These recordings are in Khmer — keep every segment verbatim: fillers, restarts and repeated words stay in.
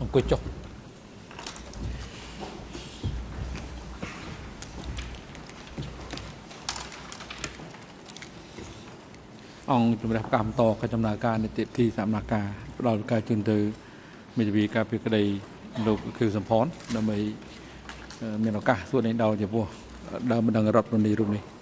អង្គុយចុះអង្គជំរះកម្មតក៏ចំណាការនីតិធីសកម្មការផ្ដល់ការជូនទៅមេធាវីការពីក្តីលោកគឺសំផនដើម្បីមានឱកាសសួរនេះដល់ចំពោះដើមបណ្ដឹងរដ្ឋមន្ត្រីរូបនេះ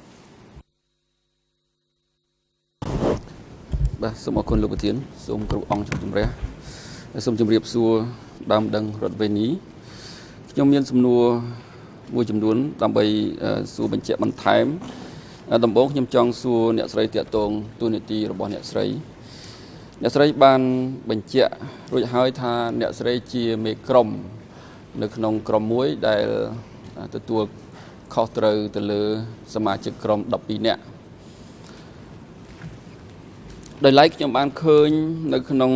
បាទសូមអរគុណលោកប្រធានសូមគ្រប់អង្គជំរះសូមជម្រាបសួរដើមបណ្ដឹងរដ្ឋវេនីខ្ញុំមានសំណួរមួយចំនួនដើម្បីសួរបញ្ជាក់បន្ថែមដំបូងខ្ញុំចង់សួរអ្នកស្រីតាក់ទងទូនីតិរបស់អ្នកស្រីអ្នកស្រីបានបញ្ជាក់រួចហើយថាអ្នកស្រីជាមេក្រុមនៅក្នុងក្រុមមួយដែលទទួលខុសត្រូវទៅលើសមាជិកក្រុមដប់ពីរនាក់ដោយឡែកខ្ញុំបានឃើញនៅក្នុង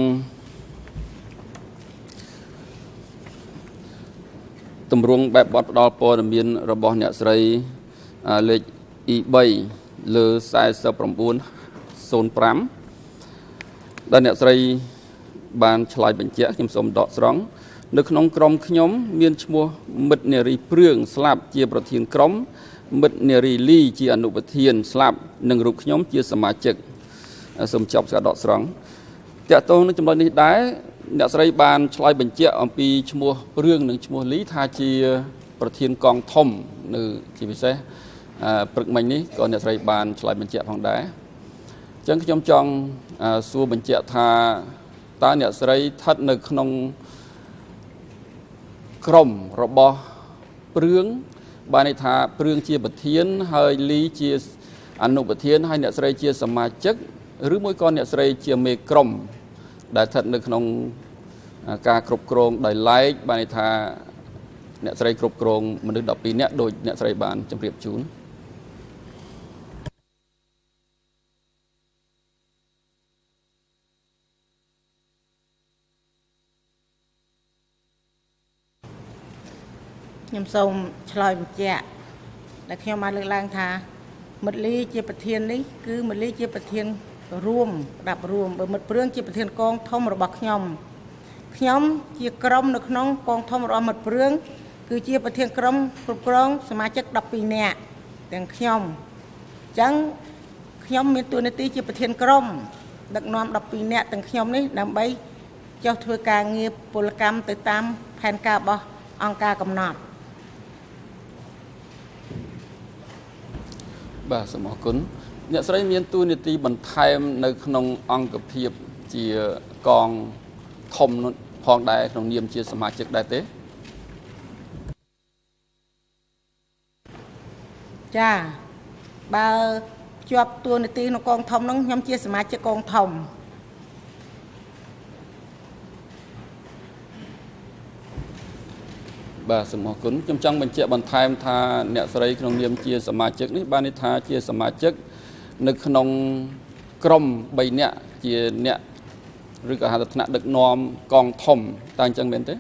ទម្រង់បែបបទផ្ដល់ព័ត៌មានរបស់អ្នកស្រីលេខ E 3 លើ สี่ chín ศูนย์ ห้า ដែលអ្នកស្រីបានឆ្លើយបញ្ជាក់ខ្ញុំសូមដកស្រង់នៅក្នុងក្រុមខ្ញុំមានឈ្មោះមិត្តនារីព្រឿងស្លាប់ជាប្រធានក្រុមមិត្តនារីលីជាអនុប្រធានស្លាប់និងរូបខ្ញុំជាសមាជិកសូមចប់ការដកស្រង់តាក់ទងនឹងចំណុចនេះដែរអ្នកស្រីបានឆ្លើយបញ្ជាក់អំពីឈ្មោះព្រឿងនិងឈ្មោះលីថាជាប្រធានកងធំនៅជាពិសេសព្រឹកមិញនេះក៏អ្នកស្រីបានឆ្លើយបញ្ជាក់ផងដែរអញ្ចឹងខ្ញុំចង់សួរបញ្ជាក់ថាតើអ្នកស្រីស្ថិតនៅក្នុងក្រុមរបស់ព្រឿងបានន័យថាព្រឿងជាប្រធានហើយលីជាអនុប្រធានហើយអ្នកស្រីជាសមាជិកឬមួយក៏អ្នកស្រីជាមេក្រុមដែលស្ថិតនៅក្នុងការគ្រប់គ្រងដោយឡែកបានន័យថាអ្នកស្រីគ្រប់គ្រងមនុស្សដប់ពីរនាក់ដោយអ្នកស្រីបានជម្រាបជូនខ្ញុំសូមឆ្លើយបញ្ជាក់ដែលខ្ញុំបានលើកឡើងថាមិត្តលីជាប្រធាននេះគឺមិត្តលីជាប្រធានរួមដាប់រួមបើមិត្តព្រឿងជាប្រធានកងធំរបស់ខ្ញុំខ្ញុំជាក្រុមនៅក្នុងកងធំរបស់មិត្តព្រឿងគឺជាប្រធានក្រុមគ្រប់គ្រងសមាជិកដប់ពីរនាក់ទាំងខ្ញុំអញ្ចឹងខ្ញុំមានតួនាទីជាប្រធានក្រុមដឹកនាំដប់ពីរនាក់ទាំងខ្ញុំនេះដើម្បីចុះធ្វើការងារពលកម្មទៅតាមផែនការរបស់អង្គការកំណត់បាទសូមអរគុណអ្នកស្រីមានតួនាទីបន្ថែមនៅក្នុងអង្គភាពជាកងធំផងដែរក្នុងនាមជាសមាជិកដែរទេចាបើជាប់តួនាទីក្នុងកងធំហ្នឹងខ្ញុំជាសមាជិកកងធំបាទសូមអរគុណខ្ញុំចង់បញ្ជាក់បន្ថែមថាអ្នកស្រីក្នុងនាមជាសមាជិកនេះបានន័យថាជាសមាជិកនៅក្នុងក្រុមបីនាក់ជាអ្នកឬក៏ហៅថាថ្នាក់ដឹកនាំកងធំតើអញ្ចឹងមែនទេ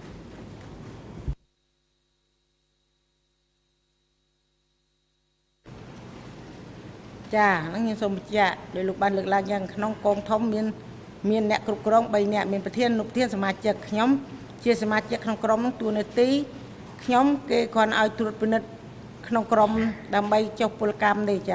ចាហ្នឹងខ្ញុំសូមបញ្ជាក់ដោយលោកបានលើកឡើងយ៉ាងក្នុងកងធំមានមានអ្នកគ្រប់គ្រងបីនាក់មានប្រធានអនុប្រធានសមាជិកខ្ញុំជាសមាជិកក្នុងក្រុមនោះតួនាទីខ្ញុំគេគ្រាន់ឲ្យត្រួតពិនិត្យក្នុងក្រុមដើម្បីចុះពលកម្មនេះចា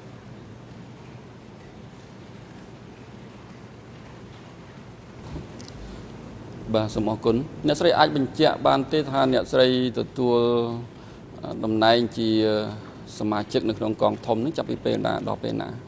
បាទសូមអរគុណអ្នកស្រីអាចបញ្ជាក់បានទេថាអ្នកស្រីទទួលតំណែងជាសមាជិកនៅក្នុងកងធំនេះចាប់ពីពេលណាដល់ពេលណា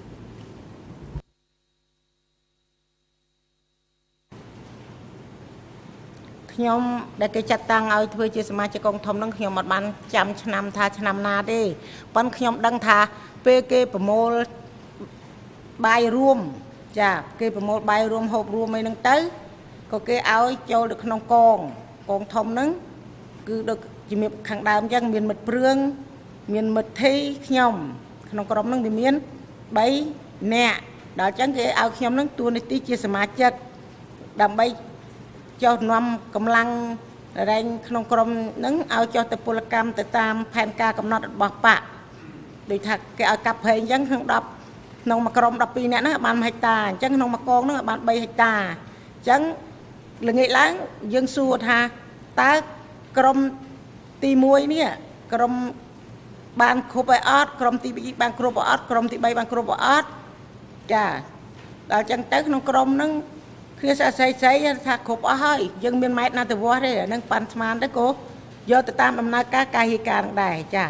ខ្ញុំដែលគេចាត់តាំងឲ្យធ្វើជាសមាជិកកងធំហ្នឹងខ្ញុំអត់បានចាំឆ្នាំថាឆ្នាំណាទេប៉ុន្តែខ្ញុំដឹងថាពេលគេប្រមូលបាយរួមចាគេប្រមូលបាយរួមហូបរួមអីហ្នឹងទៅក៏គេឲ្យចូលទៅក្នុងកងកងធំហ្នឹងគឺដូចជំរាបខាងដើមអញ្ចឹងមានមិត្តព្រឿងមានមិត្តធីខ្ញុំក្នុងក្រុមហ្នឹងវាមានបីនាក់ដល់អញ្ចឹងគេឲ្យខ្ញុំហ្នឹងតួនាទីជាសមាជិកដើម្បីចុះនាំកម្លាំងរែងក្នុងក្រុមហ្នឹងឲ្យចុះទៅពលកម្មទៅតាមផែនការកំណត់របស់បកដូចថាគេឲ្យកាប់ព្រៃអញ្ចឹងក្នុងដប់ក្នុងមួយក្រុមដប់ពីរនាក់ហ្នឹងបានមួយហិកតាអញ្ចឹងក្នុងមួយកងហ្នឹងបានបីហិកតាអញ្ចឹងល្ងាចឡើងយើងសួរថាតើក្រុមទីមួយនេះក្រុមបានគ្រប់ឲ្យអត់ក្រុមទីពីរបានគ្រប់ឲ្យអត់ក្រុមទីបីបានគ្រប់ឲ្យអត់ចាដល់ចឹងទៅក្នុងក្រុមហ្នឹងគ្នាស្អាស្អីស្អីថាគ្រប់អស់ហើយយើងមានម៉ែត្រណាទៅវាស់ទេអាហ្នឹងប៉ាន់ស្មានទៅក៏យកទៅតាមដំណើរការការហេការនឹងដែរចា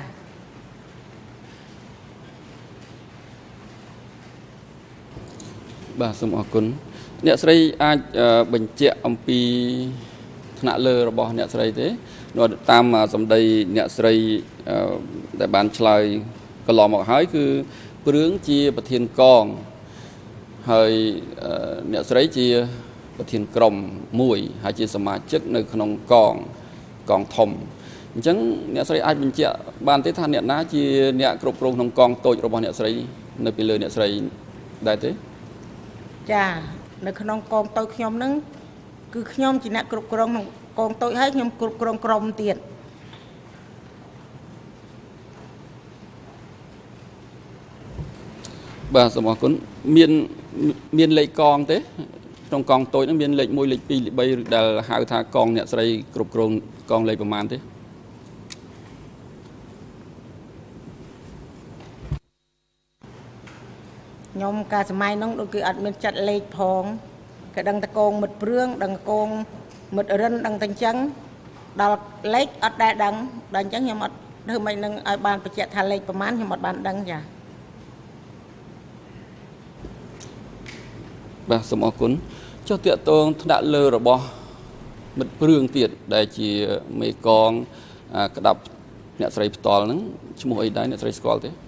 បាទសូមអរគុណអ្នកស្រីអាចបញ្ជាក់អំពីថ្នាក់លើរបស់អ្នកស្រីទេតាមសម្ដីអ្នកស្រីដែលបានឆ្លើយកន្លងមកហើយគឺព្រឿងជាប្រធានកងហើយអ្នកស្រីជាប្រធានក្រុមមួយហើយជាសមាជិកនៅក្នុងកងកងធំអញ្ចឹងអ្នកស្រីអាចបញ្ជាក់បានទេថាអ្នកណាជាអ្នកគ្រប់គ្រងក្នុងកងតូចរបស់អ្នកស្រីនៅពីលើអ្នកស្រីដែរទេចានៅក្នុងកងតូចខ្ញុំហ្នឹងគឺខ្ញុំជាអ្នកគ្រប់គ្រងក្នុងកងតូចហើយខ្ញុំគ្រប់គ្រងក្រុមទៀតបាទសូមអរគុណមានមានលេខកងទេក្នុងកងតូចហ្នឹងមានលេខមួយលេខពីរលេខបីឬដែលហៅថាកងអ្នកស្រីគ្រប់គ្រងកងលេខប្រមាណទេខ្ញុំកាលសម័យហ្នឹងដូចគឺអត់មានចាត់លេខផងគេដឹងតែកងមិត្តព្រឿងដឹងកងមិត្តរិនដឹងតែអញ្ចឹងដល់លេខអត់ដែលដឹងដល់អញ្ចឹងខ្ញុំអត់ធ្វើមិននឹងឲ្យបានបញ្ជាក់ថាលេខប្រមាណខ្ញុំអត់បានដឹងចាបាទសូមអរគុណចុះតាកតងថ្នាក់លើរបស់មិត្តព្រឿងទៀតដែលជាមេកងក្តាប់អ្នកស្រីផ្ទាល់ហ្នឹងឈ្មោះអីដែរអ្នកស្រីស្គាល់ទេ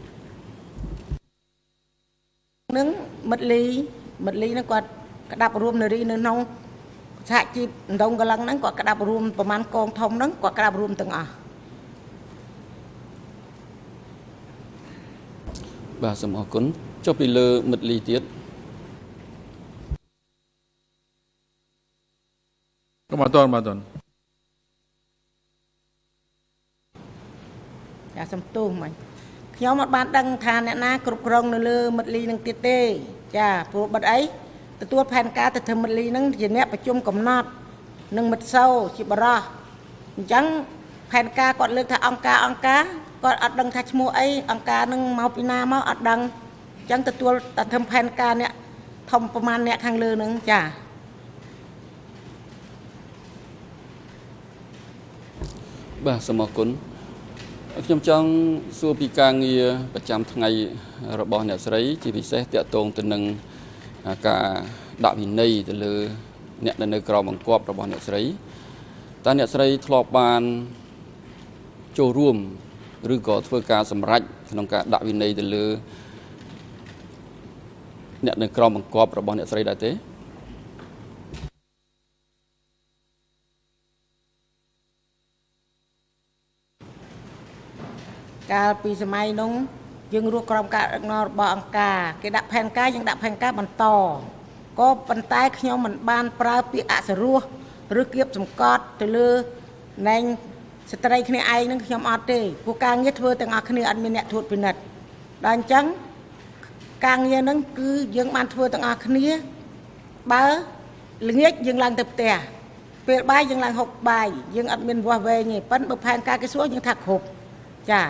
នឹងមិត្តលីមិត្តលីហ្នឹងគាត់ក្តាប់រួមនារីនៅក្នុងសហជីពដងកលឹងហ្នឹងគាត់ក្តាប់រួមប្រមាណកងធំហ្នឹងគាត់ក្តាប់រួមទាំងអស់បាទសូមអរគុណចុះពីលើមិត្តលីទៀតបាទតនបាទតនចាសំទោសមិញខ្ញុំអត់បានដឹងថាអ្នកណាគ្រប់គ្រងនៅលើមិត្តលីនឹងទៀតទេចាព្រោះបាត់អីទទួលផែនការទៅធ្វើមិត្តលីនឹងជាអ្នកប្រជុំកំណត់នឹងមិត្តសោជាបរោះអញ្ចឹងផែនការគាត់លើកថាអង្គការអង្គការគាត់អត់ដឹងថាឈ្មោះអីអង្គការនឹងមកពីណាមកអត់ដឹងអញ្ចឹងទទួលតែធ្វើផែនការអ្នកធំប្រមាណអ្នកខាងលើនឹងចាបាទសូមអរគុណខ្ញុំចង់សួរពីការងារប្រចាំថ្ងៃរបស់អ្នកស្រីជាពិសេសតាក់ទងទៅនឹងការដាក់វិន័យទៅលើអ្នកនៅក្រមបង្គាប់របស់អ្នកស្រីតើអ្នកស្រីធ្លាប់បានចូលរួមឬក៏ធ្វើការសម្រេចក្នុងការដាក់វិន័យទៅលើអ្នកនៅក្រមបង្គាប់របស់អ្នកស្រីដែរទេកាលពីសម័យនោះយើងរស់ក្រោមការដឹកនាំរបស់អង្គការគេដាក់ផែនការយើងដាក់ផែនការបន្តក៏ប៉ុន្តែខ្ញុំមិនបានប្រើពាក្យអសរោះឬគៀបសម្កត់ទៅលើណែងស្ត្រីគ្នាឯងនឹងខ្ញុំអត់ទេព្រោះការងារធ្វើទាំងអស់គ្នាអត់មានអ្នកត្រួតពិនិត្យដល់អញ្ចឹងការងារហ្នឹងគឺយើងបានធ្វើទាំងអស់គ្នាបើល្ងាចយើងឡើងទៅផ្ទះពេលបាយយើងឡើងហុកបាយយើងអត់មានវាស់វែងទេប៉ិនបើផែនការគេសួរយើងថាគ្រប់ចា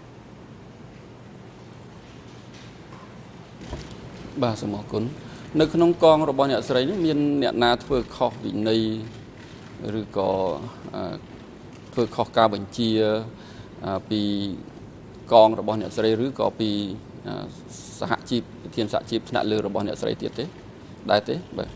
បាទសូមអរគុណនៅក្នុងកងរបស់អ្នកស្រីនេះមានអ្នកណាធ្វើខុសវិន័យឬក៏ធ្វើខុសការបញ្ជាពីកងរបស់អ្នកស្រីឬក៏ពីសហជីពប្រធានសហជីពថ្នាក់លើរបស់អ្នកស្រីទៀតទេដែរទេបាទ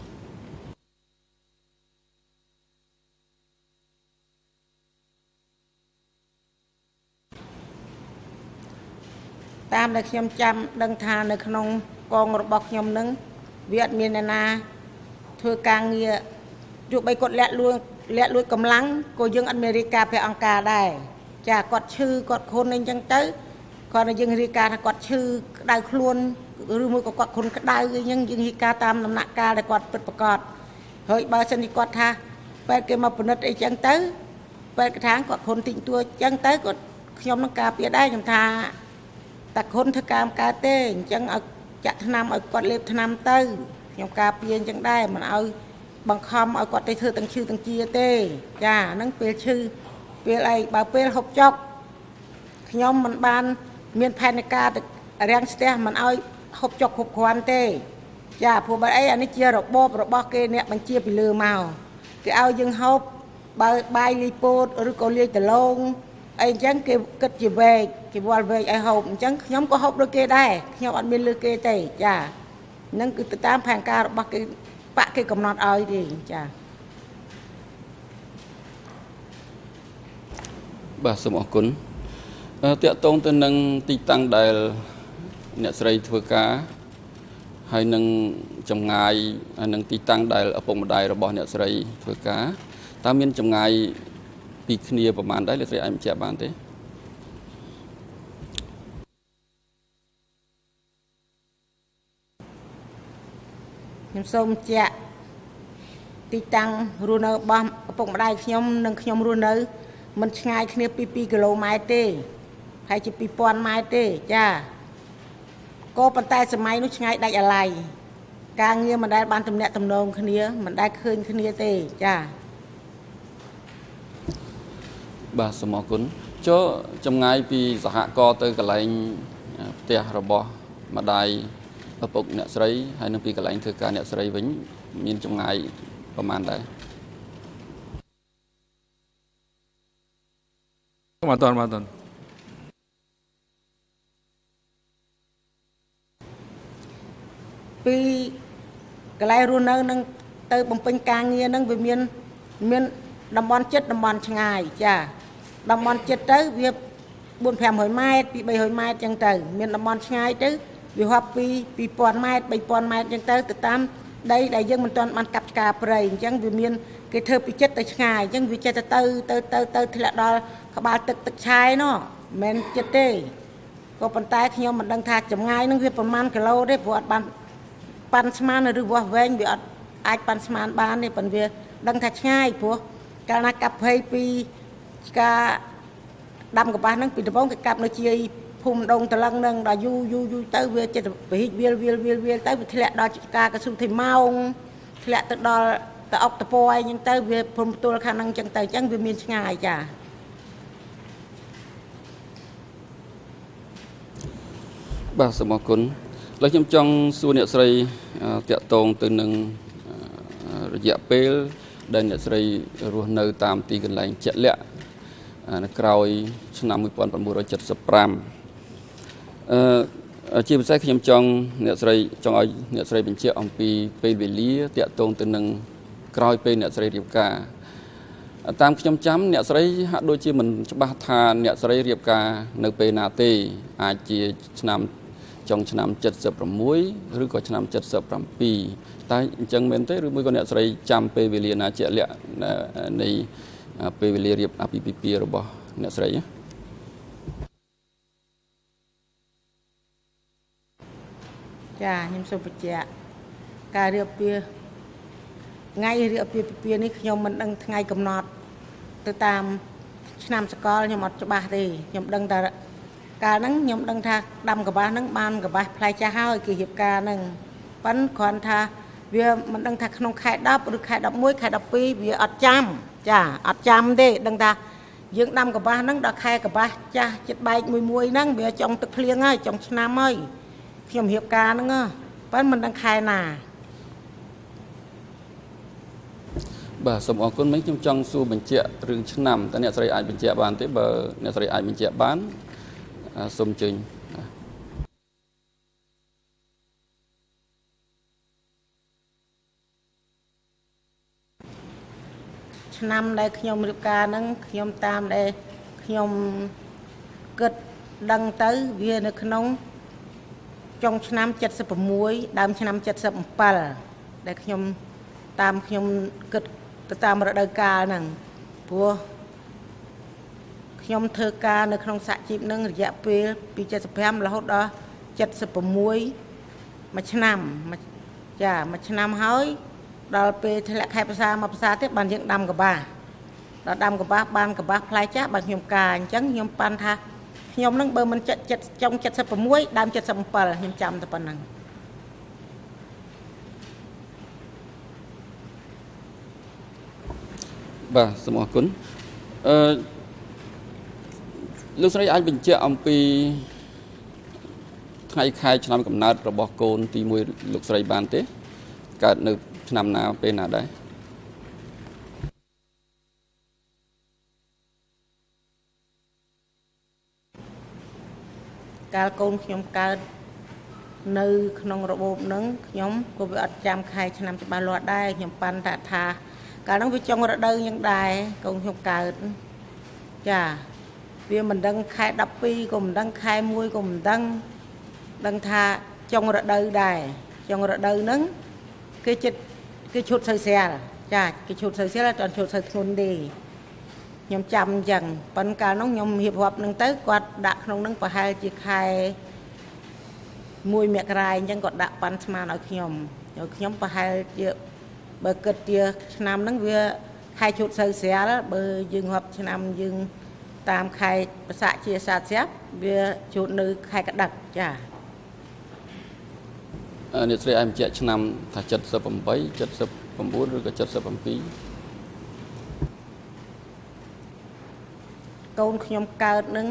តាមដែលខ្ញុំចាំដឹងថានៅក្នុងកងរបស់ខ្ញុំនឹងវាអត់មានអ្នកណាធ្វើការងារទោះបីគាត់លាក់លួចលាក់លួចកម្លាំងក៏យើងអត់មានរាយការណ៍ពីអង្គការដែរចាគាត់ឈឺគាត់ខុនអីចឹងទៅគាត់ឲ្យយើងរាយការណ៍ថាគាត់ឈឺក្តៅខ្លួនឬមួយក៏គាត់ខុនក្តៅអីចឹងយើងរាយការណ៍តាមដំណាក់កាលដែលគាត់ពិតប្រាកដហើយបើសិនជាគាត់ថាពេទ្យគេមកពិនិត្យអីចឹងទៅពេទ្យថាគាត់ខុនតិចតួចចឹងទៅគាត់ខ្ញុំនឹងការពារដែរខ្ញុំថាតែខុនធ្វើការកើតទេអញ្ចឹងឲ្យចាក់ថ្នាំឲ្យគាត់លេបថ្នាំទៅខ្ញុំការពារអញ្ចឹងដែរមិនឲ្យ bằng khom ở quạt tây thưa tăng chư tăng chia tê cha nâng pê chư pê ấy bà pê hộp chọc nhóm mình ban miền Panica riêng ste mình ơi hộp chọc hộp khoan tê cha phụ bà ấy anh ấy chia rồi bóp rồi bóp kê nè bằng chia bị lừa màu cái ao dương hộp bà bay lipo rồi có liệt từ lông anh chẳng cái cất chỉ về cái voal về ai hộp chẳng nhóm có hộp đôi kê đây nhóm ăn miên lừa kê tê cha nâng cứ từ tam phản ca rồi bóp cái bác cái cầm nọt ơi đi cha bà sum ở cún tiện tông tên nâng ti tăng đại nhật sấy thưa cá hay nâng trong ngày nâng ti tăng đại ở vùng đại rồi bỏ nhật sấy thưa cá ta miên trong ngày bị khniaประมาณ đấy là sấy anh trẻ bạn thế nhóm sông chạ ti tăng ruộng ở bom bụng đại nhóm nâng nhóm ruộng ở mình ngay kia pi pi km tê hay chỉ pi pon mai tê cha cô bàn tay sớm mai nó ngay đại ở lại càng nghe mình đã ban tầm nẹt tầm nông kia mình đã khơi kia tê cha bà sum ở cún cho trong ngày pi giả hạ co tới cái lạnh tia rồi bỏ mà đại ở bụng nhật sấy hay nâng pi cái lạnh thưa cả nhật sấy vĩnh miền trong ngàyประมาณ đấy มาตอนมาตอนปีกลายรุ่นนั้นนั่งเติมเป็นกลางเงี้ยนั่งไปเมียนเมียนดำบอลเจ็ดดำบอลช่างไงจ้าดำบอลเจ็ดเต้เวียบนแผ่นหอยไม้ปีใบหอยไม้จังเตอเมียนดำบอลช่างไงเต้วิวปีปีปอนไม้ใบปอนไม้จังเตอติดตามได้ได้ยังมันตอนมันกับกาเปรย์จังวิเมียนcái thơ bị chết tới ngày chẳng vì chết tới tới tới tới thì là đó các bạn tự tự trái nó men chết đi có bàn tay khi nhau mình đang thà chậm ngay nó việc phần man cái lâu đấy vợ bàn pan sman rồi vợ về bị ai pan sman ban này phần việc đang thà ngay của cái nào cặp hay pi cái đâm của bạn nó bị đập bóng cái cặp nó chia phun đông từ lăng nâng là du du du tới về chết bị viêu viêu viêu viêu tới thì là đó cái cái sung thì mau thì là từ đóแต่ออกตะปอยยังเตยเวพรมตัวขนังจังเตยจังเวมีง่ายจ้ะ bà sum ở cún lấy trong trong xu nhật sấy tiện tông từ nâng rượu pê đây nhật sấy ruộng nơi tam tì gần lại chẹt lẹ nó cày năm mươi pon một rồi chật sập ram chỉ một cái trong trong nhật sấy trong ấy nhật sấy bên chia ông pi pê về lý tiện tông từ nâng cày pê nhật sấy riệp cả tam trong chấm nhật sấy hạ đôi chi mình ba thà nhật sấy riệp cả nơi pê nà tê ai chia năm trong năm chật sập muối rồi có năm chật sập pi tại chẳng mấy thế rồi mới có nhật sấy trăm pê về liền à chẹt lẹ này pê về liền riệp a pi pi pi rồi bỏ nhật sấy จ้ายมสุภเจ้าการเรียบเปียไงเรียบเปียเปียนี่ยมมันดังไงกำหนดตัวตามนามสกอลยมอดจะบาดียมดังแต่การนั้นยมดังท่าดำกับบ้านนั้นบ้านกับบ้านพลายจะห้าวกี่เหตุการณ์หนึ่งปั้นคอนท่าเวียมันดังท่าขนมไข่ดับหรือไข่ดับมุ้ยไข่ดับปีเวียอัดจำจ้าอัดจำเด้ดังท่ายังดำกับบ้านนั้นดักไข่กับบ้านจ้าจิตใบมวยมวยนั่งเวียจงตะเพลียงไงจงชนะไม่เขียมเหตุการณ์นั่งอ่ะปั้นมันดังไข่หนา bà sum ở cún mấy trong trong xu bên chẹt rừng chân nằm tại nhật sấy ai bên chẹt bán tới bờ nhật sấy ai bên chẹt bán sum trình năm đây khi nhom ca nâng khi nhom tam đây khi nhom cất đăng tới viên được nông trong năm chật sập muối đam năm chật sập pal đây khi nhom tam khi nhom cất tam ở đây ca nằng vua khi nhom thơ ca được nông sạ chim nâng dạ pê pi chật sập ham là hốt đó chật sập muối mà năm mà chả mà năm hói đó về thì lại khaiภาษา มาภาษา tiếp bàn những đam của bà đó đam của bà ban của bà phai chát bằng nhom cà chẳng nhom pan tha nhom nâng bờ mình chật chật trong chật sập muối đam chật sập pal nhom chăm tập năng បាទសូមអរគុណអឺលោកស្រីអាចបញ្ជាក់អំពីថ្ងៃខែឆ្នាំកំណើតរបស់កូនទីមួយលោកស្រីបានទេកើតនៅឆ្នាំណាពេលណាដែរកាលកូនខ្ញុំកើតនៅក្នុងរបបហ្នឹងខ្ញុំក៏វាអត់ចាំខែឆ្នាំច្បាស់លាស់ដែរខ្ញុំប៉ាន់ថាថាកាលហ្នឹងវាចុងរដូវយ៉ាងដែរកូនខ្ញុំកើតចាវាមិនដឹងខែដប់ពីរក៏មិនដឹងខែមួយក៏មិនដឹងដឹងថាចុងរដូវដែរចុងរដូវហ្នឹងគេចិត្តគេឈុតសូវស្រាលចាគេឈុតសូវស្រាលអត់ឈុតសូវធ្ងន់ទេខ្ញុំចាំអញ្ចឹងប៉ុន្តែកាលនោះខ្ញុំរៀបរាប់នឹងទៅគាត់ដាក់ក្នុងនឹងប្រហែលជាខែមួយមករាអញ្ចឹងគាត់ដាក់ប៉ាន់ស្មានឲ្យខ្ញុំឲ្យខ្ញុំប្រហែលជាបើគិតជាឆ្នាំហ្នឹងវាខែឈុតសូវស្រាលបើយើងរាប់ឆ្នាំយើងតាមខែប្រសាជាសាស្ត្រវាឈុតនៅខែកដឹកចាអ្នកស្រីអាចបញ្ជាក់ឆ្នាំថាเจ็ดสิบแปด เจ็ดสิบเก้าឬក៏เจ็ดสิบเจ็ดកូនខ្ញុំកើតនឹង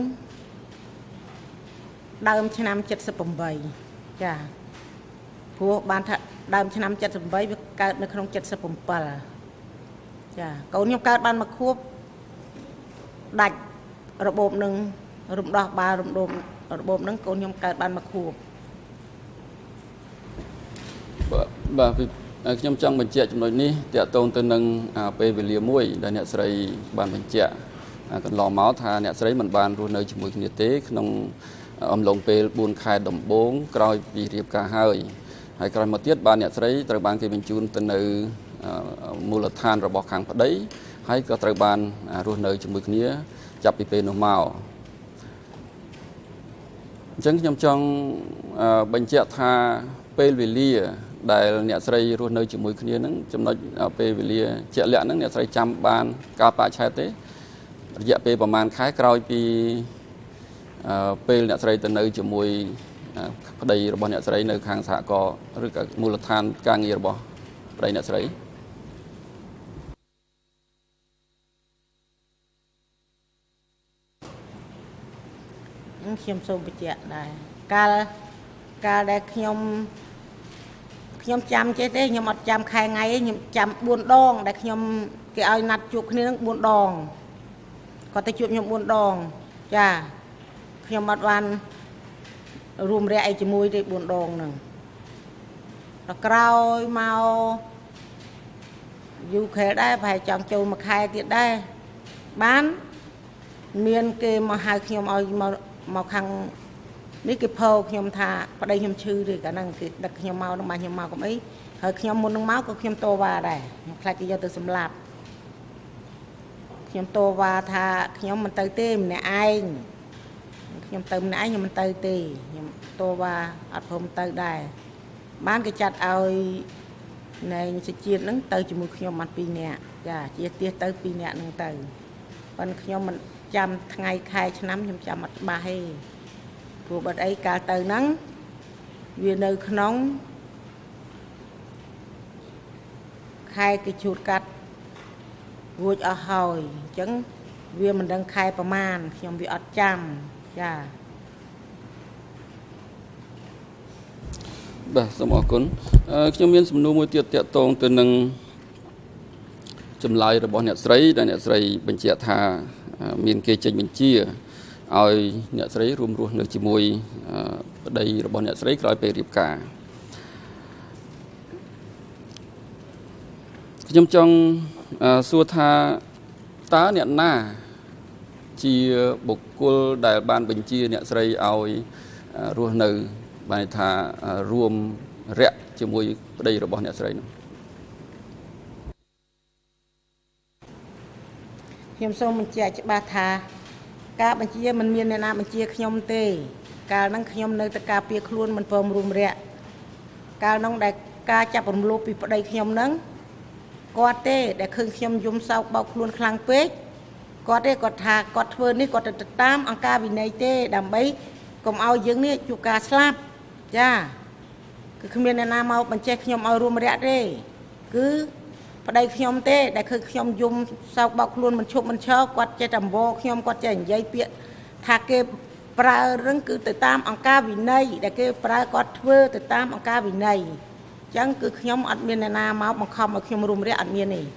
ដើមឆ្នាំเจ็ดสิบแปดចាព្រោះបានថាដើមឆ្នាំเจ็ดสิบแปดវាកើតនៅក្នុងเจ็ดสิบเจ็ดចាកូនខ្ញុំកើតបានមួយខួបដាច់របបនឹងរំដោះបាលរំដោះរបបនឹងកូនខ្ញុំកើតបានមួយខួបបាទខ្ញុំចង់បញ្ជាក់ចំណុចនេះតាក់ទងទៅនឹងពេលវេលាមួយដែលអ្នកស្រីបានបញ្ជាក់កន្លងមកថាអ្នកស្រីមិនបានរស់នៅជាមួយគ្នាទេក្នុងអំឡុងពេលបួនខែដំបូងក្រោយពីរៀបការហើយហើយក្រោយមកទៀតបានអ្នកស្រីត្រូវបានគេបញ្ជូនទៅនៅមូលដ្ឋានរបស់ខាងប្តីហើយក៏ត្រូវបានរស់នៅជាមួយគ្នាចាប់ពីពេលនោះមកអញ្ចឹងខ្ញុំចង់បញ្ជាក់ថាពេលវេលាដែលអ្នកស្រីរស់នៅជាមួយគ្នានឹងចំណុចពេលវេលាជាក់លាក់ហ្នឹងអ្នកស្រីចាំបានកាលបច្ចឆេទទេរយៈពេលប្រហែលខែក្រោយពីពេលអ្នកស្រីទៅនៅជាមួយប្តីរបស់អ្នកស្រីនៅខាងសហគមន៍ឬក៏មូលដ្ឋានការងាររបស់ប្តីអ្នកស្រីខ្ញុំសូមបញ្ជាក់ដែរកាលកាលដែលខ្ញុំខ្ញុំចាំចេះទេខ្ញុំអត់ចាំខែថ្ងៃទេខ្ញុំចាំបួនដងដែលខ្ញុំគេឲ្យណាត់ជួបគ្នានឹងបួនដងគាត់ទៅជួបខ្ញុំបួនដងចាខ្ញុំអត់បានរួមរយៈអីជាមួយទេបួនដងហ្នឹងដល់ក្រោយមកយូខែដែរប្រហែលចង់ចូលមួយខែទៀតដែរបានមានគេមកហៅខ្ញុំឲ្យមកមកខាងនេះគេផោខ្ញុំថាប្តីខ្ញុំឈឺទេកាលហ្នឹងគេដឹកខ្ញុំមកនឹងបានខ្ញុំមកកុំអីហើយខ្ញុំមុននឹងមកក៏ខ្ញុំតវ៉ាដែរខ្ញុំខ្លាចគេយកទៅសម្លាប់ខ្ញុំតវ៉ាថាខ្ញុំមិនទៅទេម្នាក់ឯងខ្ញុំទៅម្នាក់ឯងខ្ញុំមិនទៅទេខ្ញុំតវ៉ាអត់ព្រមទៅដែរបានគេចាត់ឲ្យណែសេចជាតិហ្នឹងទៅជាមួយខ្ញុំបានពីរនាក់ចាជាទៀសទៅពីរនាក់ហ្នឹងទៅប៉ុន្តែខ្ញុំមិនចាំថ្ងៃខែឆ្នាំខ្ញុំចាំអត់ច្បាស់ទេព្រោះបាត់អីកាលទៅហ្នឹងវានៅក្នុងខែគេឈូតកាត់រួចអស់ហើយអញ្ចឹងវាមិនដឹងខែប្រមាណខ្ញុំវាអត់ចាំចាបាទសូមអរគុណខ្ញុំមានសំណួរមួយទៀតតាក់ទងទៅនឹងចម្លើយរបស់អ្នកស្រីដែលអ្នកស្រីបញ្ជាក់ថាមានគេចេញបញ្ជាឲ្យអ្នកស្រីរួមរស់នៅជាមួយប្តីរបស់អ្នកស្រីក្រោយពេលរៀបការខ្ញុំចង់សួរថាតើអ្នកណាជាបុគ្គលដែលបានបញ្ជាអ្នកស្រីឲ្យរស់នៅបានថារួមរយៈជាមួយប្តីរបស់អ្នកស្រីនោះខ្ញុំសូមបញ្ជាក់ច្បាស់ថាការបញ្ជាមិនមានអ្នកណាបញ្ជាខ្ញុំទេកាលហ្នឹងខ្ញុំនៅតែការពារខ្លួនមិនព្រមរួមរយៈកាលហ្នឹងដែលការចាប់រំលោភពីប្តីខ្ញុំហ្នឹងគាត់ទេដែលឃើញខ្ញុំយំសោកបោកខ្លួនខ្លាំងពេកគាត់ទេគាត់ថាគាត់ធ្វើនេះគាត់ទៅតាមអង្គការវិន័យទេដើម្បីកុំឲ្យយើងនេះជួបការស្លាប់ចាគឺគ្មានអ្នកណាមកបញ្ជាខ្ញុំឲ្យរួមរយៈទេគឺប្តីខ្ញុំទេដែលគឺខ្ញុំយំសោកបោកខ្លួនមិនឈប់មិនឈរគាត់ចេះតែអង្វរខ្ញុំគាត់ចេះនិយាយពាក្យថាគេប្រើរឹងគឺទៅតាមអង្គការវិន័យដែលគេប្រើគាត់ធ្វើទៅតាមអង្គការវិន័យអញ្ចឹងគឺខ្ញុំអត់មានអ្នកណាមកបង្ខំឲ្យខ្ញុំរួមរយៈអត់មានទេ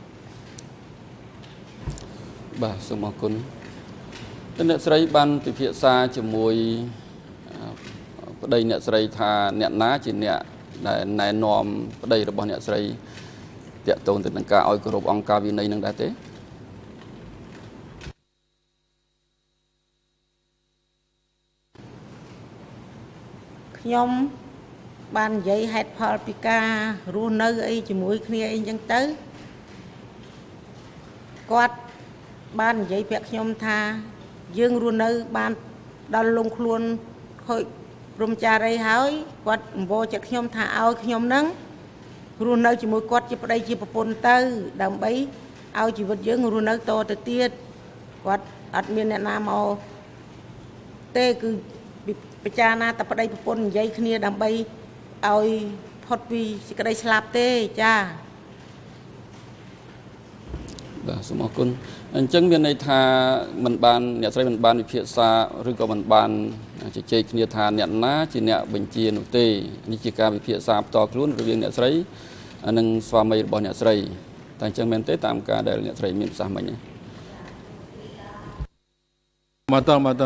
បាទសូមអរគុណអ្នកស្រីបានពិភាក្សាជាមួយប្តីអ្នកស្រីថាអ្នកណាជាអ្នកដែលណែនាំប្តីរបស់អ្នកស្រីតាក់ទងទៅនឹងការឲ្យគោរពអង្គការវិន័យនឹងដែរទេខ្ញុំបាននិយាយហេតុផលពីការរស់នៅអីជាមួយគ្នាអីចឹងទៅគាត់បាននិយាយប្រាប់ខ្ញុំថាយើងរស់នៅបានដល់លងខ្លួនខូចព្រមចារីហើយគាត់អង្វរចិត្តខ្ញុំថាឲ្យខ្ញុំនឹងរស់នៅជាមួយគាត់ជាប្តីជាប្រពន្ធទៅដើម្បីឲ្យជីវិតយើងរស់នៅតទៅទៀតគាត់អត់មានអ្នកណាមកទេគឺពិចារណាតែប្តីប្រពន្ធនិយាយគ្នាដើម្បីឲ្យផុតពីសេចក្តីស្លាប់ទេចាបាទសូមអរគុណអញ្ចឹងមានន័យថាមិនបានអ្នកស្រីមិនបានវិភាសាឬក៏មិនបានជជែកគ្នាថាអ្នកណាជាអ្នកបញ្ជានោះទេនេះជាការវិភាសាផ្ទាល់ខ្លួនរវាងអ្នកស្រីនិងស្វាមីរបស់អ្នកស្រីតែអញ្ចឹងមែនទេតាមការដែលអ្នកស្រីមានប្រសាសន៍មិញមកតមកត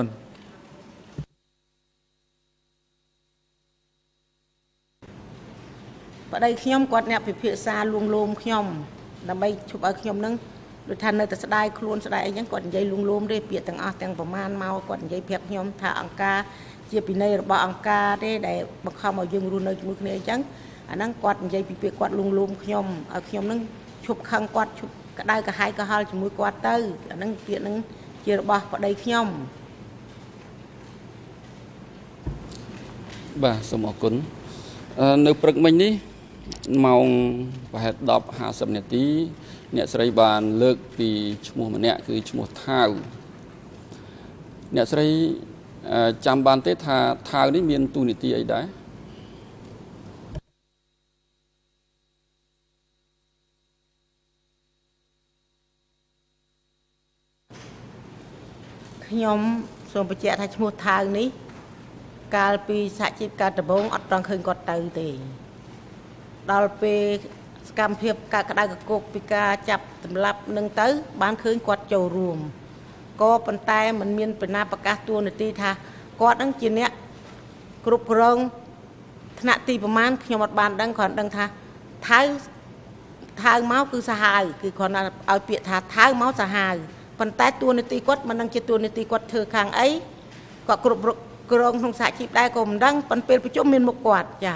ប្តីខ្ញុំគាត់អ្នកពិភាក្សាលួងលោមខ្ញុំដើម្បីជប់ឲ្យខ្ញុំនឹងដូចថានៅតែស្ដាយខ្លួនស្ដាយអីចឹងគាត់និយាយលួងលោមទេពាក្យទាំងអស់ទាំងប្រមាណមកគាត់និយាយប្រាប់ខ្ញុំថាអង្គការជាពិន័យរបស់អង្គការទេដែលបង្ខំឲ្យយើងរស់នៅជាមួយគ្នាអញ្ចឹងអាហ្នឹងគាត់និយាយពីពាក្យគាត់លួងលោមខ្ញុំឲ្យខ្ញុំនឹងឈប់ខឹងគាត់ឈប់ក្តៅក្រហាយក្រហល់ជាមួយគាត់ទៅអាហ្នឹងពាក្យហ្នឹងជារបស់ប្តីខ្ញុំបាទសូមអរគុណនៅព្រឹកមិញនេះម៉ោងប្រហែល ដប់ហាសិប នាទីអ្នកស្រីបានលើកពីឈ្មោះម្នាក់គឺឈ្មោះថាវអ្នកស្រីចាំបានទេថាថាវនេះមានតួនាទីអីដែរខ្ញុំសូមបញ្ជាក់ថាឈ្មោះថាវនេះកាលពីសហជីពការដំបងអត់ត្រង់ឃើញគាត់ទៅទេដល់ពេលសកម្មភាពការក្តៅកគុកពីការចាប់សម្លាប់នឹងទៅបានឃើញគាត់ចូលរួមក៏ប៉ុន្តែมันមានបញ្ហាប្រកាសតួនាទីថាគាត់នឹងជាអ្នកគ្រប់គ្រងថ្នាក់ទីប្រមាណខ្ញុំអត់បានដឹងគ្រាន់ដឹងថាថៅថៅមកគឺសាហាវគឺគ្រាន់តែឲ្យពាក្យថាថៅមកសាហាវប៉ុន្តែតួនាទីគាត់មិនដឹងជាតួនាទីគាត់ធ្វើខាងអីគាត់គ្រប់គ្រងក្នុងសហជីពដែរក៏មិនដឹងប៉ុន្តែពេលប្រជុំមានមុខគាត់ចា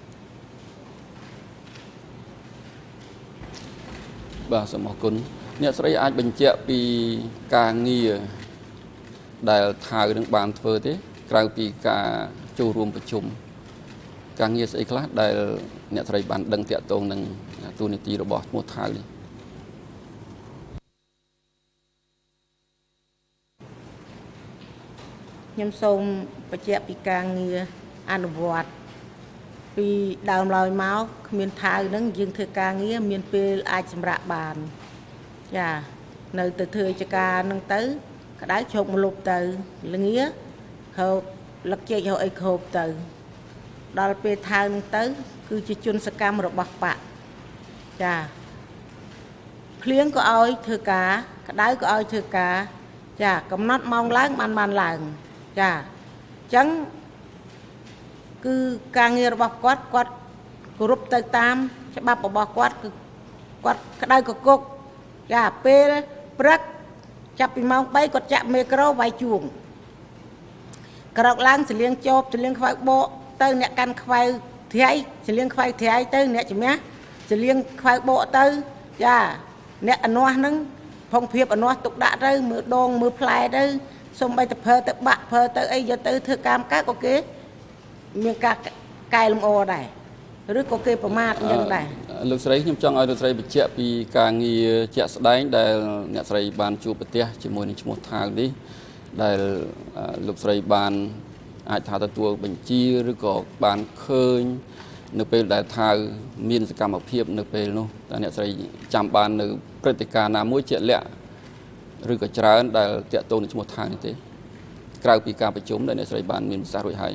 បាទសូមអរគុណអ្នកស្រីអាចបញ្ជាក់ពីការងារដែលថាវនឹងបានធ្វើទេក្រៅពីការចូលរួមប្រជុំការងារស្អីខ្លះដែលអ្នកស្រីបានដឹងតាក់ទងនឹងតួនាទីរបស់ឈ្មោះថាវនេះខ្ញុំសូមបញ្ជាក់ពីការងារអនុវត្តពីដើមឡើយមកគ្មានថាវហ្នឹងយើងធ្វើការងារមានពេលអាចសម្រាកបានចានៅទៅធ្វើចការហ្នឹងទៅក្តៅជោគមកលុបទៅល្ងាហូបលឹកជែកហូបអីខូបទៅដល់ពេលថាវហ្នឹងទៅគឺជាជនសកម្មរបស់បកចាភ្លៀងក៏ឲ្យធ្វើការក្តៅក៏ឲ្យធ្វើការចាកំណត់ម៉ោងឡើងបានបានឡើងចាអញ្ចឹងគឺការងាររបស់គាត់គាត់គោរពទៅតាមច្បាប់របស់គាត់គឺគាត់ក្តៅកគុកចាពេលព្រឹកចាប់ពីម៉ោងបីគាត់ចាក់មេក្រូវាយជួងក្រោកឡើងសលៀងចោបសលៀងខ្វៅបកទៅអ្នកកាន់ខ្វៅត្រៃសលៀងខ្វៅត្រៃទៅអ្នកជំនះសលៀងខ្វៅបកទៅចាអ្នកអនាស់ហ្នឹងផុងភាពអនាស់ទុកដាក់ទៅមើលដងមើលផ្លែទៅសូម្បីតែភើទៅបាក់ភើទៅអីយកទៅធ្វើកម្មកើតក៏គេមានការកែលម្អដែរឬក៏គេប្រមាថអញ្ចឹងដែរលោកស្រីខ្ញុំចង់ឲ្យលោកស្រីបញ្ជាក់ពីការងារជាក់ស្ដែងដែលអ្នកស្រីបានជួបប្រទះជាមួយនឹងឈ្មោះថាវនេះដែលលោកស្រីបានអាចថាទទួលបញ្ជាឬក៏បានឃើញនៅពេលដែលថាមានសកម្មភាពនៅពេលនោះតើអ្នកស្រីចាំបាននៅព្រឹត្តិការណ៍ណាមួយជាក់លាក់ឬក៏ច្រើនដែលតាក់ទងនឹងឈ្មោះថានេះទេក្រៅពីការប្រជុំដែលអ្នកស្រីបានមានប្រសាសន៍រួចហើយ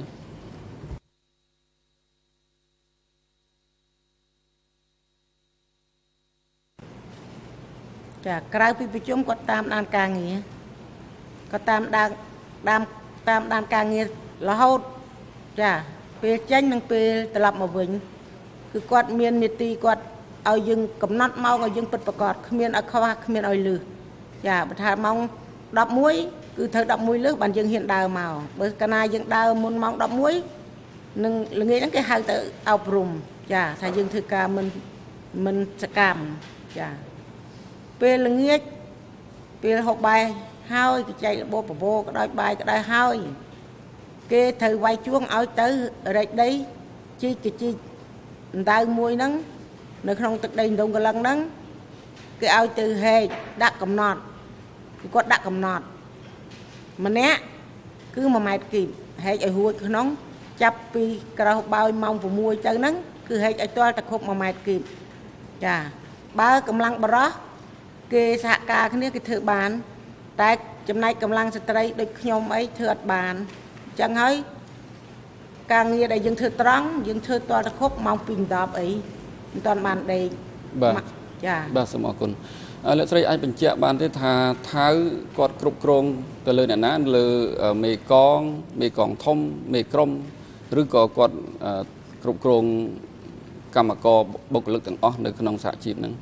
ចាក្រៅពីប្រជុំគាត់តាមដានការងារគាត់តាមដានតាមតាមដានការងាររហូតចាពេលចេញនិងពេលត្រឡប់មកវិញគឺគាត់មាននីតិគាត់ឲ្យយើងកំណត់ម៉ោងឲ្យយើងពិតប្រាកដគ្មានឲ្យខ្វះគ្មានឲ្យលឺចាបើថាម៉ោងដប់មួយគឺត្រូវដប់មួយលឺបានយើងហ៊ានដើរមកបើកាលណាយើងដើរមុនម៉ោងដប់មួយនឹងល្ងាចហ្នឹងគេហៅទៅអប់រំចាថាយើងធ្វើការមិនមិនសកម្មចាពេលល្ងាចពេលហូបបាយហើយគេចែករបបបបោក៏ដោយបាយក៏ដោយហើយគេត្រូវវាយជួងឲ្យទៅរែកដីជីកជីកអណ្ដៅមួយហ្នឹងនៅក្នុងទឹកដីដងកលឹងហ្នឹងគេឲ្យទៅហែកដាក់កំណត់គឺគាត់ដាក់កំណត់ម្នាក់គឺមួយម៉ែត្រគីបហែកឲ្យរួចក្នុងចាប់ពីក្រោះបោយម៉ោង6ទៅហ្នឹងគឺហែកឲ្យទាល់តែគ្រប់មួយម៉ែត្រគីបចាបើកម្លាំងបរោះគេសហការគ្នាគេធ្វើបានតែចំណែកកម្លាំងស្ត្រីដូចខ្ញុំអីធ្វើអត់បានអញ្ចឹងហើយការងារដែលយើងធ្វើត្រង់យើងធ្វើតទៅគ្រប់ម៉ោងពីដប់អីមិនតាន់បានដេកបាទចាបាទសូមអរគុណលោកស្រីអាចបញ្ជាក់បានទេថាថៅគាត់គ្រប់គ្រងទៅលើអ្នកណាលើមេកងមេកងធំមេក្រុមឬក៏គាត់គ្រប់គ្រងកម្មករបុគ្គលិកទាំងអស់នៅក្នុងសហជីពហ្នឹង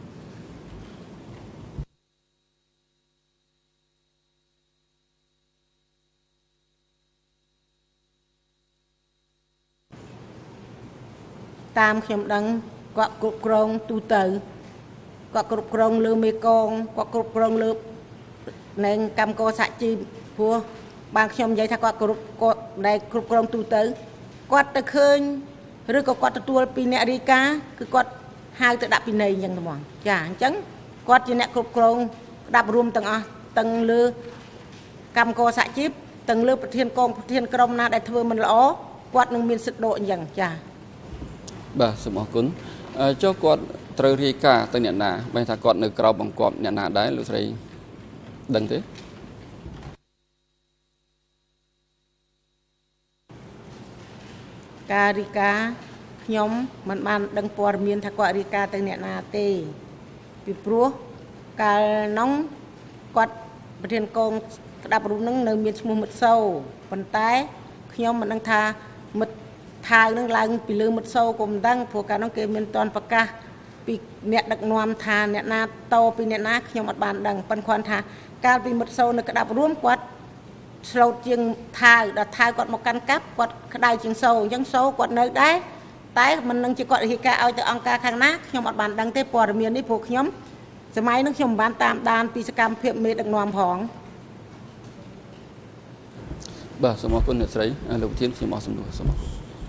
តាមខ្ញុំដឹងគាត់គ្រប់គ្រងទូទៅគាត់គ្រប់គ្រងលើមេកងគាត់គ្រប់គ្រងលើនឹងកម្មករសហជីពព្រោះបានខ្ញុំនិយាយថាគាត់គ្រប់គាត់ដែលគ្រប់គ្រងទូទៅគាត់ទៅឃើញឬក៏គាត់ទទួលពីអ្នករាយការណ៍គឺគាត់ហៅទៅដាក់ពិន័យអញ្ចឹងហ្មងចាអញ្ចឹងគាត់ជាអ្នកគ្រប់គ្រងក្តាប់រួមទាំងអស់ទាំងលើកម្មករសហជីពទាំងលើប្រធានកងប្រធានក្រុមណាដែលធ្វើមិនល្អគាត់នឹងមានសិទ្ធិដកអញ្ចឹងចាបាទសូមអរគុណចុះគាត់ត្រូវរាយការណ៍ទៅអ្នកណាបែរថាគាត់នៅក្រៅបង្គាប់អ្នកណាដែរលោកស្រីដឹងទេការរាយការណ៍ខ្ញុំមិនបានដឹងព័ត៌មានថាគាត់រាយការណ៍ទៅអ្នកណាទេពីព្រោះកាលនោះគាត់ប្រធានកងក្តាប់រូបនឹងនៅមានឈ្មោះមិត្តសូប៉ុន្តែខ្ញុំមិនដឹងថាមិត្តថាវនឹងឡើងពីលើមិត្តសូក៏មិនដឹងព្រោះកាលនោះគេមានតនប្រកាសពីអ្នកដឹកនាំថាអ្នកណាតពីអ្នកណាខ្ញុំអត់បានដឹងប៉ុន្តែគាត់ថាកាលពីមិត្តសូនៅក្តាប់រួមគាត់ស្លូតជាងថាវដល់ថាវគាត់មកកាន់កាប់គាត់ក្តៅជាងសូអញ្ចឹងសូគាត់នៅដែរតែមិននឹងជាគាត់រាយការណ៍ឲ្យទៅអង្គការខាងណាខ្ញុំអត់បានដឹងទេព័ត៌មាននេះព្រោះខ្ញុំសម័យនោះខ្ញុំមិនបានតាមដានពីសកម្មភាពមេដឹកនាំផងបាទសូមអរគុណអ្នកស្រីលោកប្រធានខ្ញុំអរសំណួរសូមអរគុណ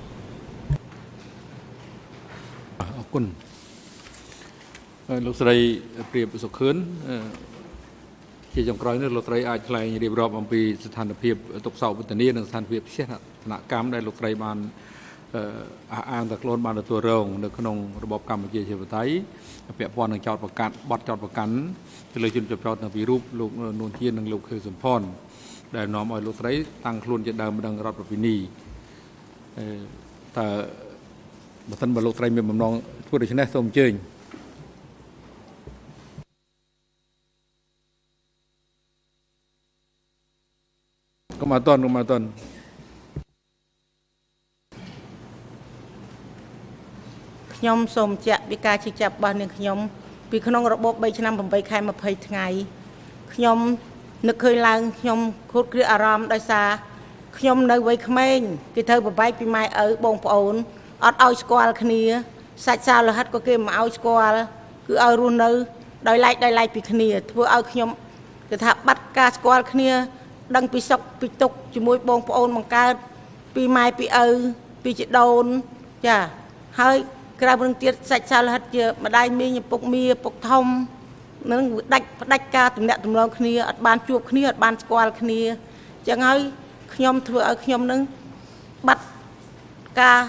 អរគុណលោកស្រីព្រាបសុខឿនជាចុងក្រោយនេះលោកស្រីអាចថ្លែងរៀបរាប់អំពីស្ថានភាពទុកសោកវេទនានិងស្ថានភាពវិបត្តិកម្មដែលលោកស្រីបានអះអាងថាខ្លួនបានទទួលរងនៅក្នុងរបបកម្ពុជាជាបតៃពាក់ព័ន្ធនឹងចោតប្រកាសបទចោតប្រកាន់ទៅលើជនជាប់ចោតនៅពីរូបលោកនួនជានិងលោកខឿសំផនដែលនាំឲ្យលោកស្រីតាំងខ្លួនជាដើមម្ដងរដ្ឋប្រពៃណីតើបើសិនបើលោកស្រីមានបំណងធ្វើដូច្នេះសូមអញ្ជើញកុំអត់តន់កុំអត់តន់ខ្ញុំសូមចាក់ពីការជិះចាប់របស់នាងខ្ញុំពីក្នុងរបប3ឆ្នាំ8ខែ20ថ្ងៃខ្ញុំនឹកឃើញឡើងខ្ញុំខួតគ្រាអារម្មណ៍ដោយសារខ្ញុំនៅវ័យក្មេងគេត្រូវប្របែកពីម៉ែឪបងប្អូនអត់ឲ្យស្គាល់គ្នាសាច់សាលោហិតក៏គេមិនឲ្យស្គាល់គឺឲ្យរស់នៅដោយឡែកដោយឡែកពីគ្នាធ្វើឲ្យខ្ញុំគេថាបាត់ការស្គាល់គ្នាដឹងពីសុខពីទុក្ខជាមួយបងប្អូនបង្កើតពីម៉ែពីឪពីជីដូនចាហើយក្រៅនឹងទៀតសាច់សាលោហិតជាម្ដាយមីងឪពុកមីឪពុកធំនឹងដាច់ផ្ដាច់ការទំនាក់ទំនងគ្នាអត់បានជួបគ្នាអត់បានស្គាល់គ្នាអញ្ចឹងហើយខ្ញុំធ្វើឲ្យខ្ញុំនឹងបាត់ការ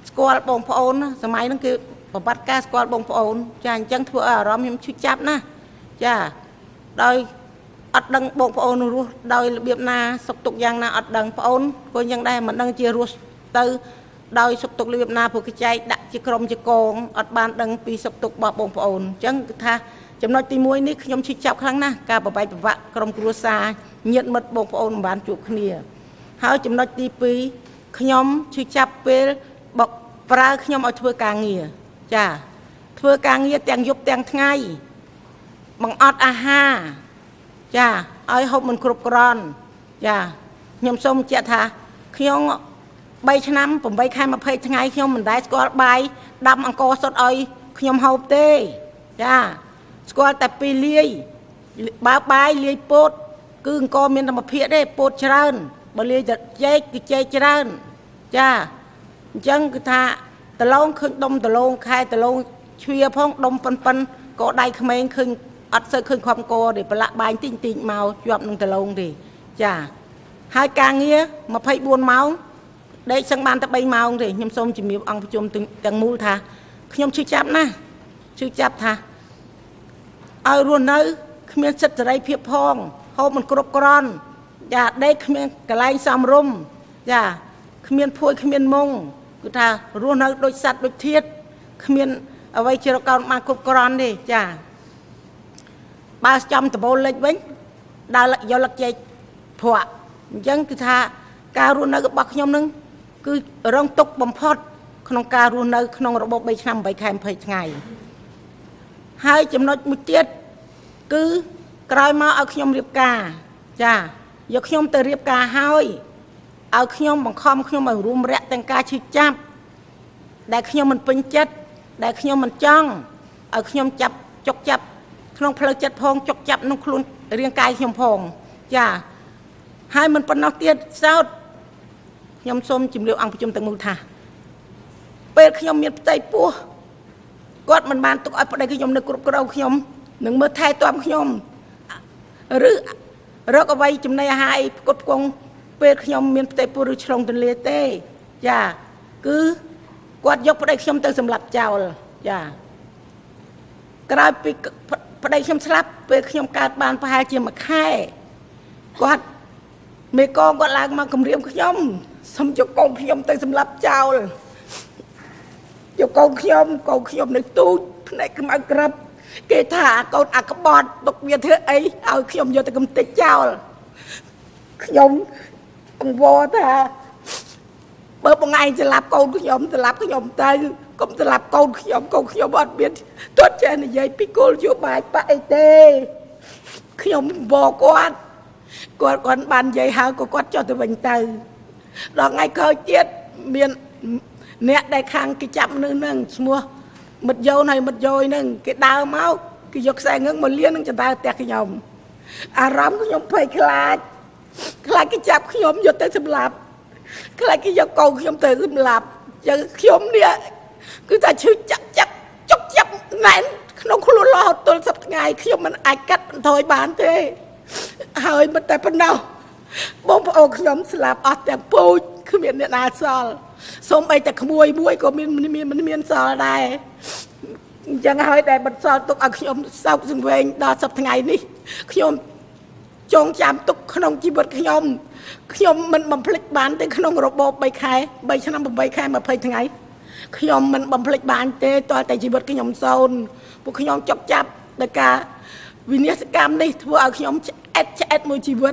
ស្គាល់បងប្អូនសម័យហ្នឹងគឺប្រវត្តិការស្គាល់បងប្អូនចាអញ្ចឹងធ្វើឲ្យអារម្មណ៍ខ្ញុំឈឺចាប់ណាចាដោយអត់ដឹងបងប្អូនរស់ដោយរបៀបណាសុខទុក្ខយ៉ាងណាអត់ដឹងប្អូនក៏យ៉ាងដែរមិនដឹងជារស់ទៅដោយសុខទុក្ខរបៀបណាព្រោះគេចែកដាក់ជាក្រុមជាកងអត់បានដឹងពីសុខទុក្ខរបស់បងប្អូនអញ្ចឹងគឺថាចំណុចទីមួយនេះខ្ញុំឈឺចាប់ខ្លាំងណាស់ការប្របែកប្រវាក់ក្រុមគ្រួសារញាតិមិត្តបងប្អូនមិនបានជួបគ្នាហើយចំណុចទីពីរខ្ញុំឈឺចាប់ពេលបកប្រើខ្ញុំឲ្យធ្វើការងារចាធ្វើការងារទាំងយប់ទាំងថ្ងៃបង្អត់អាហារចាឲ្យហូបមិនគ្រប់គ្រាន់ចាខ្ញុំសូមបញ្ជាក់ថាខ្ញុំបីឆ្នាំប្រាំបីខែម្ភៃថ្ងៃខ្ញុំមិនដែលស្គាល់បាយដាំអង្ករសុទ្ធឲ្យខ្ញុំហូបទេចាស្គាល់តែពីលាយបើបាយលាយពោតគឺអង្ករមានធម្មភាពទេពោតច្រើនបើលាយតែចេកគឺចេកច្រើនចាអញ្ចឹងគឺថាដលងឃើញដុំដលងខែដលងជ្វាផងដុំប៉ុនប៉ុនក៏ដៃក្មេងឃើញអត់សូវឃើញខំកទេប្រឡាក់បាយតិចតិចមកជាប់នឹងដលងទេចាហើយការងារម្ភៃបួនម៉ោងដេកសឹងបានតែបីម៉ោងទេខ្ញុំសូមជំរាបអង្គប្រជុំទាំងមូលថាខ្ញុំឈឺចាប់ណាស់ឈឺចាប់ថាឲ្យរស់នៅគ្មានសិទ្ធិសេរីភាពផងហូបមិនគ្រប់គ្រាន់ចាដេកគ្មានកន្លែងសំរុំចាគ្មានភួយគ្មានមុងគឺថារស់នៅដូចសត្វដូចធាតុគ្មានអ្វីជារកោនបានគ្រប់គ្រាន់ទេចាបើចំដបូលលិចវិញដើរយកលឹកជែកភក់អញ្ចឹងគឺថាការរស់នៅរបស់ខ្ញុំនឹងគឺរងទុកបំផុតក្នុងការរស់នៅក្នុងរបបបីឆ្នាំបីខែម្ភៃថ្ងៃហើយចំណុចមួយទៀតគឺក្រោយមកឲ្យខ្ញុំរៀបការចាយកខ្ញុំទៅរៀបការហើយឲ្យខ្ញុំបង្ខំខ្ញុំឲ្យរួមរយៈទាំងការឈឺចាប់ដែលខ្ញុំមិនពេញចិត្តដែលខ្ញុំមិនចង់ឲ្យខ្ញុំចាប់ចុកចាប់ក្នុងផ្លូវចិត្តផងចុកចាប់ក្នុងខ្លួនរាងកាយខ្ញុំផងចាហើយមិនប៉ុណ្ណោះទៀតសោតខ្ញុំសូមជម្រាបអង្គប្រជុំទាំងមូលថាពេលខ្ញុំមានផ្ទៃពោះគាត់មិនបានទុកឲ្យប្តីខ្ញុំនៅគ្រប់គ្រងខ្ញុំនឹងមើលថែទាំខ្ញុំឬរកអ្វីចំណីអាហារអីផ្គត់ផ្គង់ពេលខ្ញុំមានផ្ទៃពោះឬឆ្លងទន្លេទេចាគឺគាត់យកប្តីខ្ញុំទៅសម្លាប់ចោលចាក្រោយពីប្តីខ្ញុំស្លាប់ពេលខ្ញុំកើតបានប្រហែលជាមួយខែគាត់មេកងគាត់ឡើងមកគម្រាមខ្ញុំសុំយកកូនខ្ញុំទៅសម្លាប់ចោលយកកូនខ្ញុំកូនខ្ញុំនៅទូចភ្នែកខ្មៅក្រាប់គេថាកូនអាក្បត់ទុកវាធ្វើអីឲ្យខ្ញុំយកទៅកំទេចចោលខ្ញុំអង្វរថាបើបងឯងស្លាប់កូនខ្ញុំស្លាប់ខ្ញុំទៅកុំស្លាប់កូនខ្ញុំកូនខ្ញុំអត់មានទាត់ចេះនិយាយពីគោលយោបាយប៉អីទេខ្ញុំអង្វរគាត់គាត់គាត់បាននិយាយហើយក៏គាត់ចុះទៅវិញទៅដល់ថ្ងៃក្រោយទៀតមានអ្នកដែលខាងគេចាប់នៅនឹងឈ្មោះមិត្តយោនហើយមិត្តយោយនឹងគេដើរមកគេយកខ្សែងឹងមកលៀននឹងចដើផ្ទះខ្ញុំអារម្មណ៍ខ្ញុំភ័យខ្លាចខ្លាចគេចាប់ខ្ញុំយកទៅសម្លាប់ខ្លាចគេយកកូនខ្ញុំទៅសម្លាប់ចឹងខ្ញុំនេះគឺថាឈឺចាក់ចាក់ចុកចាប់ណែនក្នុងខ្លួនរហូតទល់សប្តាហ៍ថ្ងៃខ្ញុំមិនអាចកាត់បន្ថយបានទេហើយមិនតែប៉ុណ្ណោះបងប្អូនខ្ញុំស្លាប់អស់ទាំងពូជគ្មានអ្នកណាសល់សូម្បីតែក្មួយមួយក៏មានមានមិនមានសល់ដែរអញ្ចឹងហើយដែលបន្សល់ទុកឲ្យខ្ញុំសោកសង្វេងដល់សប្តាហ៍ថ្ងៃនេះខ្ញុំចងចាំទុកក្នុងជីវិតខ្ញុំខ្ញុំមិនបំភ្លេចបានទេក្នុងរបបបីខែបីឆ្នាំប្រាំបីខែម្ភៃថ្ងៃខ្ញុំមិនបំភ្លេចបានទេតើតែជីវិតខ្ញុំសូន្យពួកខ្ញុំចុកចាប់ដោយការវិនាសកម្មនេះធ្វើឲ្យខ្ញុំឆ្អែតឆ្អែតមួយជីវិត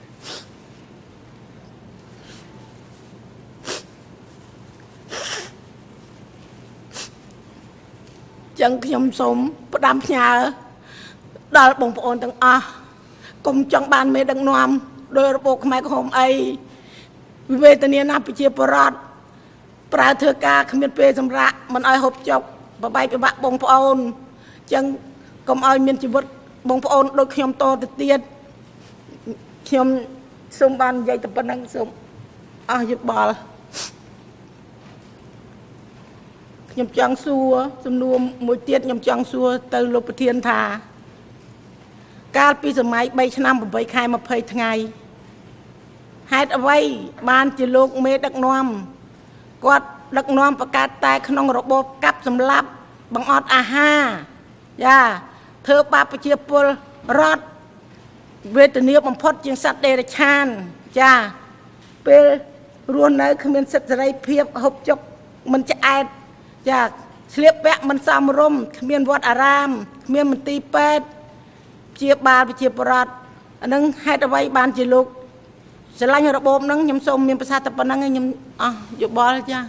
ចឹងខ្ញុំសូមផ្ដាំផ្ញើដល់បងប្អូនទាំងអស់កុំចង់បានមេដឹកនាំដោយរបបខ្មែរក្រហមអីវិវេទនាណាប្រជាពលរដ្ឋប្រើធ្វើការគ្មានពេលសម្រាប់មិនឲ្យហូបចុកបបែកពិបាកបងប្អូនចឹងកុំឲ្យមានជីវិតបងប្អូនដូចខ្ញុំតទៅទៀតខ្ញុំសូមបាននិយាយតែប៉ុណ្្នឹងសូមអស់យោបល់ខ្ញុំចង់សួរសំណួរមួយទៀតខ្ញុំចង់សួរទៅលោកប្រធានថាកាលពីសម័យបីឆ្នាំប្រាំបីខែម្ភៃថ្ងៃហេតុអ្វីបានជាលោកមេដឹកនាំគាត់ដឹកនាំប្រកាសតែក្នុងរបបកាប់សម្លាប់បង្អត់អាហារយ៉ាធ្វើបាបប្រជាពលរដ្ឋវេទនាបំផុតជាងសត្វដេរឆានចាពេលរស់នៅគ្មានសិទ្ធិសេរីភាពហូបចុកមិនឆ្អែតចាស្លៀកពាក់មិនសមរម្យគ្មានវត្តអារាមគ្មានមន្ទីរពេទ្យជាបាលប្រជាពលរដ្ឋអានឹងហេតុអ្វីបានជាលោកស្រឡាញ់របបហ្នឹងខ្ញុំសូមមានប្រសាសន៍តែប៉ុណ្្នឹងឯងខ្ញុំអស់យោបល់ចា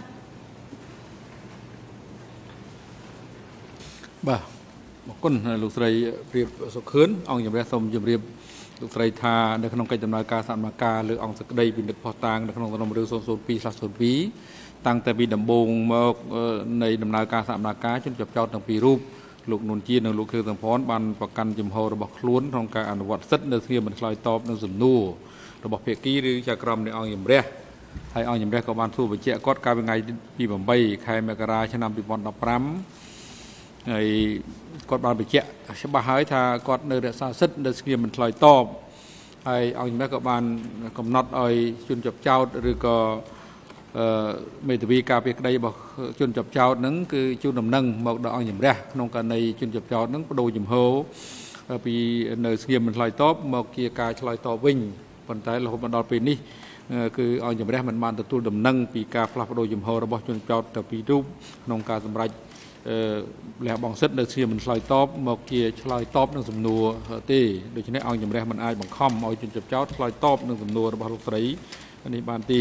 បាទអរគុណលោកស្រីព្រៀបសុខឿនអង្គជំរះសូមជម្រាបលោកស្រីថានៅក្នុងកិច្ចដំណើរការសមការលើអង្គសក្តីពិនិត្យផុសតាងនៅក្នុងសំណុំរឿង ศูนย์ ពីរ ស្លាស់ ศูนย์ ពីរ តាំងតែពីដំបូងមកនៃដំណើរការសមការជនជាប់ចោតទាំងពីររូបលោកនួនជានិងលោកខឿសំផនបានប្រកាន់ជំហររបស់ខ្លួនក្នុងការអនុវត្តសិទ្ធិនៅស្ងៀមមិនឆ្លើយតបនឹងសំណួររបស់ភាគីឬចក្រមនៃអង្គជំរះហើយអង្គជំរះក៏បានសួរបញ្ជាក់គាត់កាលពីថ្ងៃទីeightខែមករាឆ្នាំtwo thousand fifteenហើយគាត់បានបញ្ជាក់ច្បាស់ហើយថាគាត់នៅរក្សាសិទ្ធិនៅស្ងៀមមិនឆ្លើយតបហើយអង្គជំរះក៏បានកំណត់ឲ្យជនជាប់ចោតឬក៏មេធាវីការពារក្តីរបស់ជនជាប់ចោតហ្នឹងគឺជួនដំណឹងមកដល់អង្គជំរះក្នុងករណីជនជាប់ចោតហ្នឹងបដូរជំហរពីនៅស្ងៀមមិនឆ្លើយតបមកជាការឆ្លើយតបវិញប៉ុន្តែរហូតមកដល់ពេលនេះគឺអង្គជំរះមិនបានទទួលដំណឹងពីការផ្លាស់ប្ដូរជំហររបស់ជនចោតទៅពីររូបក្នុងការសម្រេចលះបង់សិទ្ធិនៅស្ងៀមមិនឆ្លើយតបមកជាឆ្លើយតបនឹងសំណួរទេដូច្នេះអង្គជំរះមិនអាចបង្ខំឲ្យជនជាប់ចោតឆ្លើយតបនឹងសំណួររបស់លោកស្រីនេះបានទេ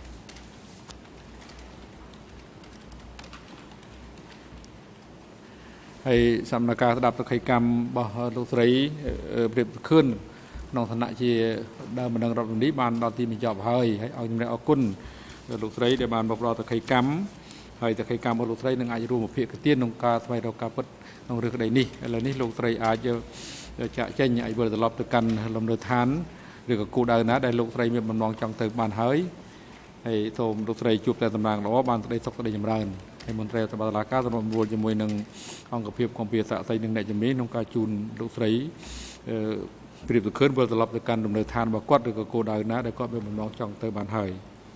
ហើយសំណការស្ដាប់សក្ខីកម្មរបស់លោកស្រីព្រៀបខឿនក្នុងឋានៈជាដើមបណ្ដឹងរដ្ឋមន្ត្រីបានដល់ទីបញ្ចប់ហើយហើយអង្គជំរះអរគុណលោកស្រីដែលបានមកផ្ដល់សក្ខីកម្មហើយសក្ខីកម្មរបស់លោកស្រីនឹងអាចរួមភាគទានក្នុងការស្វែងរកការពិតក្នុងរឿងក្តីនេះឥឡូវនេះលោកស្រីអាចចាក់ចេញឲ្យវិលត្រឡប់ទៅកាន់លំនៅឋានឬក៏គោលដៅណាដែលលោកស្រីមានបំណងចង់ទៅបានហើយហើយសូមលោកស្រីជួបតែតំណាងល្អបានក្តីសុខក្តីចម្រើនហើយមន្ត្រីរបស់តុលាការសម្រាប់រួលជាមួយនឹងអង្គភាពគម្ពីរសាកសីនិងអ្នកជំនាញក្នុងការជូនលោកស្រីព្រៀបទៅខឿនវិលត្រឡប់ទៅកាន់លំនៅឋានរបស់គាត់ឬក៏គោលដៅណាដែលគាត់មានបំណងចង់ទៅបានហើយ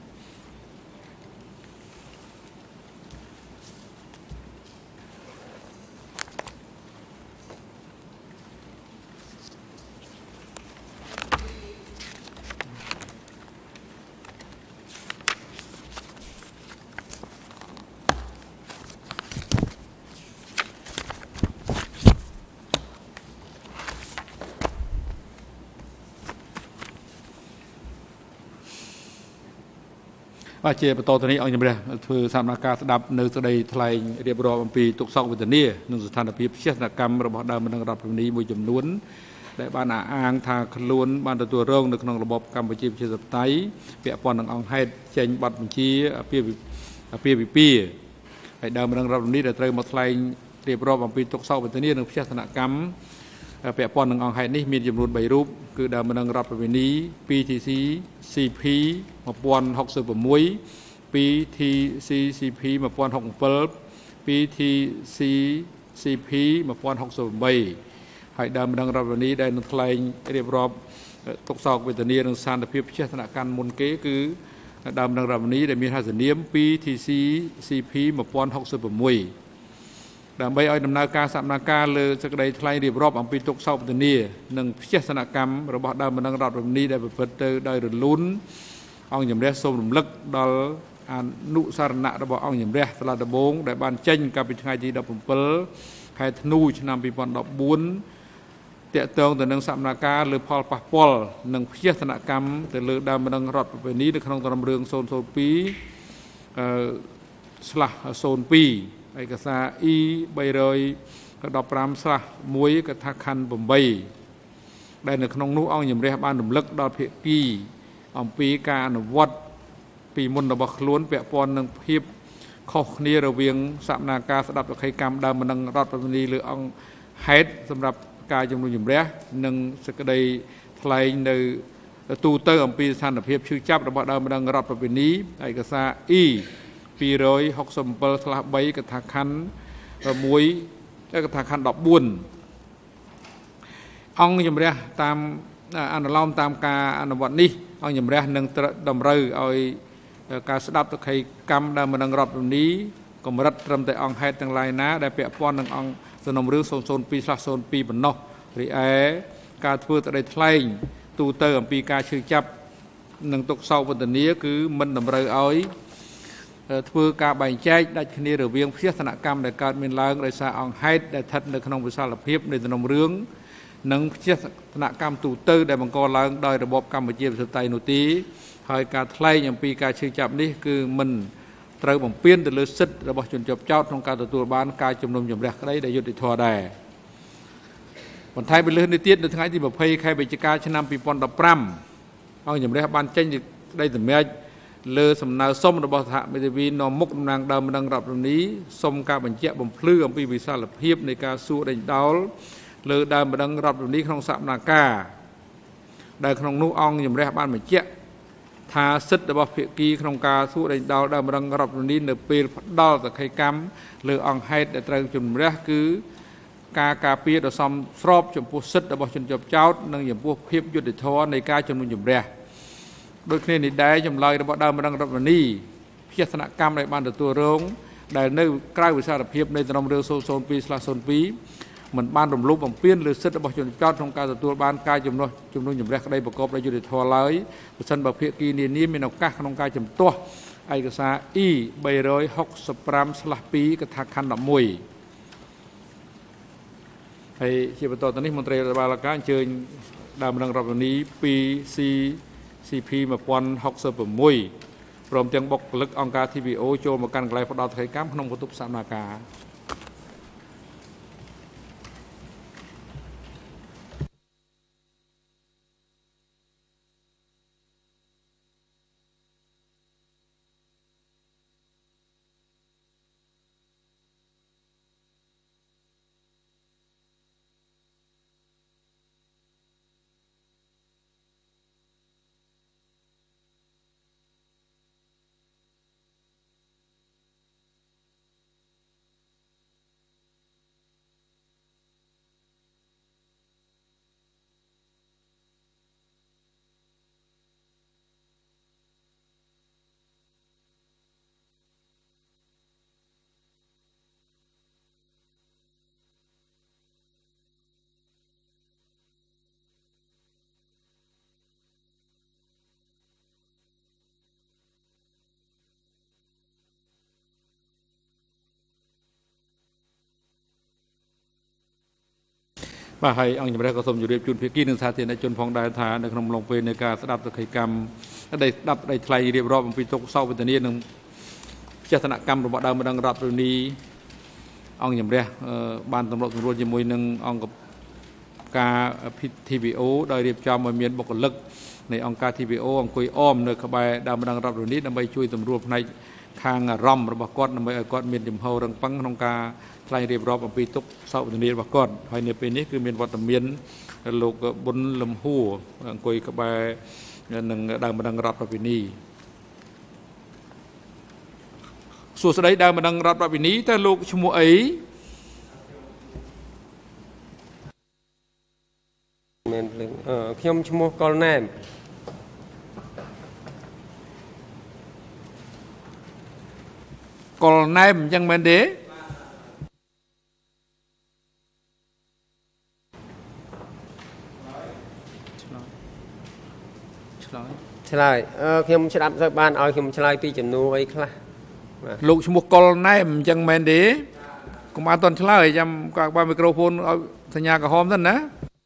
បាទជាបន្តទៅនេះអង្គជំរះធ្វើសមការស្ដាប់នៅសេចក្តីថ្លែងរៀបរាប់អំពីទុក្ខសោកវេទនានិងស្ថានភាពជាសកម្មរបស់ដើមបណ្ដឹងរដ្ឋបាលមួយចំនួនដែលបានអះអាងថាខ្លួនបានទទួលរងនៅក្នុងរបបកម្ពុជាប្រជាធិបតេយ្យពាក់ព័ន្ធនឹងអង្គហេតុចេញបទបញ្ជាអាពាហ៍អាពាហ៍ពិពាហ៍ហើយដើមបណ្ដឹងរដ្ឋបាលដែលត្រូវមកថ្លែងរៀបរាប់អំពីទុក្ខសោកវេទនានិងជាសកម្មពាក់ព័ន្ធនឹងអង្គហេតុនេះមានចំនួន3រូបគឺដើមបណ្ដឹងរដ្ឋបាល ពី ที ซี ซี พี one thousand sixty-six ពី ที ซี ซี พี one thousand sixty-seven ពី ที ซี ซี พี one thousand sixty-eight ហើយដើមបណ្ដឹងរដ្ឋបាលដែលនឹងថ្លែងរៀបរាប់ទុក្ខសោកវេទនានិងស្ថានភាពជាសកម្មមុនគេគឺដើមបណ្ដឹងរដ្ឋបាលដែលមានហត្ថនាមពី ที ซี ซี พี one thousand sixty-sixដើម្បីឲ្យដំណើរការសមការលើសេចក្តីថ្លែងរៀបរាប់អំពីទុក្ខសោកវេទនានិងវិជាសនកម្មរបស់ដើមបណ្ដឹងរដ្ឋបាលដែលប្រព្រឹត្តទៅដោយរលូនអង្គជំរះសូមរំលឹកដល់អនុសារណៈរបស់អង្គជំរះសាលាដំបងដែលបានចេញកាលពីថ្ងៃទីseventeenខែធ្នូឆ្នាំtwo thousand fourteenតាក់ទងទៅនឹងសមការលើផលប៉ះពាល់និងវិជាសនកម្មទៅលើដើមបណ្ដឹងរដ្ឋបាលនៅក្នុងដំណរឿងศูนย์ ศูนย์ two អឺ ស្លាស់ ศูนย์ twoឯកសារ E three fifteen ស្លាស់ one កថាខណ្ឌeightដែលនៅក្នុងនោះអង្គជំរះបានរំលឹកដល់ភាគីអំពីការអនុវត្តពីមុនរបស់ខ្លួនពាក់ព័ន្ធនឹងភាពខុសគ្នារវាងសមការស្ដាប់សក្ខីកម្មដើមបណ្ដឹងរដ្ឋបាលលើអង្គហេតុសម្រាប់ការជំនុំជម្រះនិងសេចក្តីថ្លែងនៅទូទៅអំពីស្ថានភាពឈឺចាប់របស់ដើមបណ្ដឹងរដ្ឋបាលឯកសារ E two sixty-sevenស្លាស់ three កថាខណ្ឌoneកថាខណ្ឌfourteenអង្គជំរះតាមអនុលោមតាមការអនុវត្តនេះអង្គជំរះនឹងតម្រូវឲ្យការស្ដាប់ទៅខៃកម្មដែលមិននឹងរដ្ឋរនីកម្រិតត្រឹមតែអង្គហេតុទាំងឡាយណាដែលពាក់ព័ន្ធនឹងអង្គសំណុំរឿង ศูนย์ ศูนย์ ពីរ ศูนย์ ពីរ ប៉ុណ្ណោះរីឯការធ្វើទៅថ្លែងទូទៅអំពីការឈឺចាប់និងទុកសោកវេទនាគឺមិនតម្រូវឲ្យធ្វើការបែងចែកដាច់គ្នារវាងផ្ទះធនកម្មដែលកើតមានឡើងដោយសារអង្គហេតុដែលស្ថិតនៅក្នុងវិសាលភាពនៃសំណុំរឿងនិងផ្ទះធនកម្មទូទៅដែលបង្កឡើងដោយរបបកម្ពុជាប្រជាធិបតេយ្យនោះទេហើយការថ្លែងអំពីការឈឺចាប់នេះគឺមិនត្រូវបំពានទៅលើសិទ្ធិរបស់ជនជាប់ចោទក្នុងការទទួលបានការជំនុំជម្រះក្តីដែលយុត្តិធម៌ដែរបន្ថែមពីលើនេះទៀតនៅថ្ងៃទី ยี่สิบ ខែវិច្ឆិកាឆ្នាំ ยี่สิบ สิบ ห้าអង្គជំរះបានចេញក្តីសម្រេចលើសំណើសុំរបស់សហមេធាវីនាំមុខតំណាងដើមម្ដងរដ្ឋរនីសុំការបញ្ជាក់បំភ្លឺអំពីវិសាលភាពនៃការសួរដេញដោលលើដើមម្ដងរដ្ឋរនីក្នុងសកម្មភាពដែលក្នុងនោះអង្គជំរះបានបញ្ជាក់ថាសិទ្ធិរបស់ភាគីក្នុងការសួរដេញដោលដើមម្ដងរដ្ឋរនីនៅពេលផ្ដាល់សក្ខីកម្មលើអង្គហេតុដែលត្រូវជំរះគឺការការពារដ៏សមស្របចំពោះសិទ្ធិរបស់ជនជាប់ចោទនិងចំពោះភាពយុត្តិធម៌នៃការជំនុំជម្រះដូចគ្នានេះដែរចម្លើយរបស់ដើមម្ដងរដ្ឋរនីផ្ទះធនកម្មដែលបានទទួលរងដែលនៅក្រៅវិសាលភាពនៃសំណុំរឿង ศูนย์ ศูนย์ ពីរ ศูนย์ ពីរ មិនបានរំលោភបំពានលើសិទ្ធិរបស់ជនជាប់ចោទក្នុងការទទួលបានការជំនួសជំនុំជម្រះក្តីប្រកបដោយយុត្តិធម៌ឡើយប្រសិនបើភាគីនានាមានឱកាសក្នុងការជំទាស់ឯកសារ អ៊ី បីរយហុកសិបប្រាំ ស្លាស់ពីរ កថាខណ្ឌ 11 ហើយជាបន្តទៅនេះមន្ត្រីរដ្ឋបាលការអញ្ជើញដើមម្ដងរដ្ឋរនី ពី ซี ซี พี một nghìn không trăm sáu mươi sáu ព្រមទាំងបុគ្គលិកអង្គការ ที วี អូ ចូលមកកាន់កន្លែងផ្ដោតសក្ខីកម្មក្នុងបន្ទប់សកម្មភាពបាទហើយអង្គជំរះក៏សូមជម្រាបជូនភាគីនិងសាធារណជនផងដែរថានៅក្នុងឡុងពេលនៃការស្ដាប់សក្ខីកម្មដែលស្ដាប់ដីថ្លៃរៀបរាប់អំពីទុក្ខសោកវេទនានិងផ្ទះធនកម្មរបស់ដើមម្ដងរដ្ឋរនីអង្គជំរះបានសម្របសម្រួលជាមួយនឹងអង្គការ ที วี អូ ដោយរៀបចំឲ្យមានបុគ្គលិកនៃអង្គការ ที วี អូ អង្គុយអមនៅក្បែរដើមម្ដងរដ្ឋរនីដើម្បីជួយសម្រួលផ្នែកខាងអារម្មណ៍របស់គាត់ដើម្បីឲ្យគាត់មានចំហររឹងប៉ឹងក្នុងការថ្លែងរៀបរាប់អំពីទុក្ខសោកវេទនារបស់គាត់ហើយនៅពេលនេះគឺមានវត្តមានលោកប៊ុនលំហួរអង្គុយក្បែរនឹងដើមម្ដងរដ្ឋរនីសួស្តីដើមម្ដងរដ្ឋរនីតើលោកឈ្មោះអីមែនភ្លឹងអឺខ្ញុំឈ្មោះកុលណែមកុលណែមអញ្ចឹងមែនទេឆ្លើយអឺខ្ញុំស្ដាប់ទៅបានឲ្យខ្ញុំឆ្លើយពីចំនួនអីខ្លះលោកឈ្មោះកុលណែមអញ្ចឹងមែនទេកុំអត់តន់ឆ្លើយចាំក៏បើមីក្រូហ្វូនឲ្យសញ្ញាក្រហមទៅណា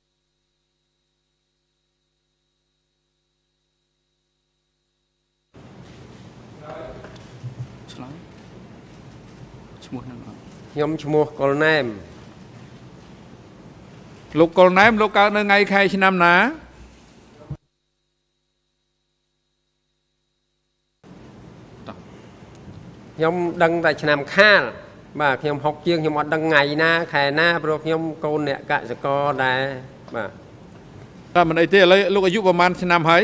ឆ្លើយឈ្មោះហ្នឹងខ្ញុំឈ្មោះកុលណែមលោកកុលណែមលោកកើតនៅថ្ងៃខែឆ្នាំណាខ្ញុំដឹងតែឆ្នាំខាលបាទខ្ញុំហុកជាងខ្ញុំអត់ដឹងថ្ងៃណាខែណាព្រោះខ្ញុំកូនអ្នកកសិករដែរបាទតែមិនអីទេឥឡូវលោកអាយុប្រហែលឆ្នាំហើយ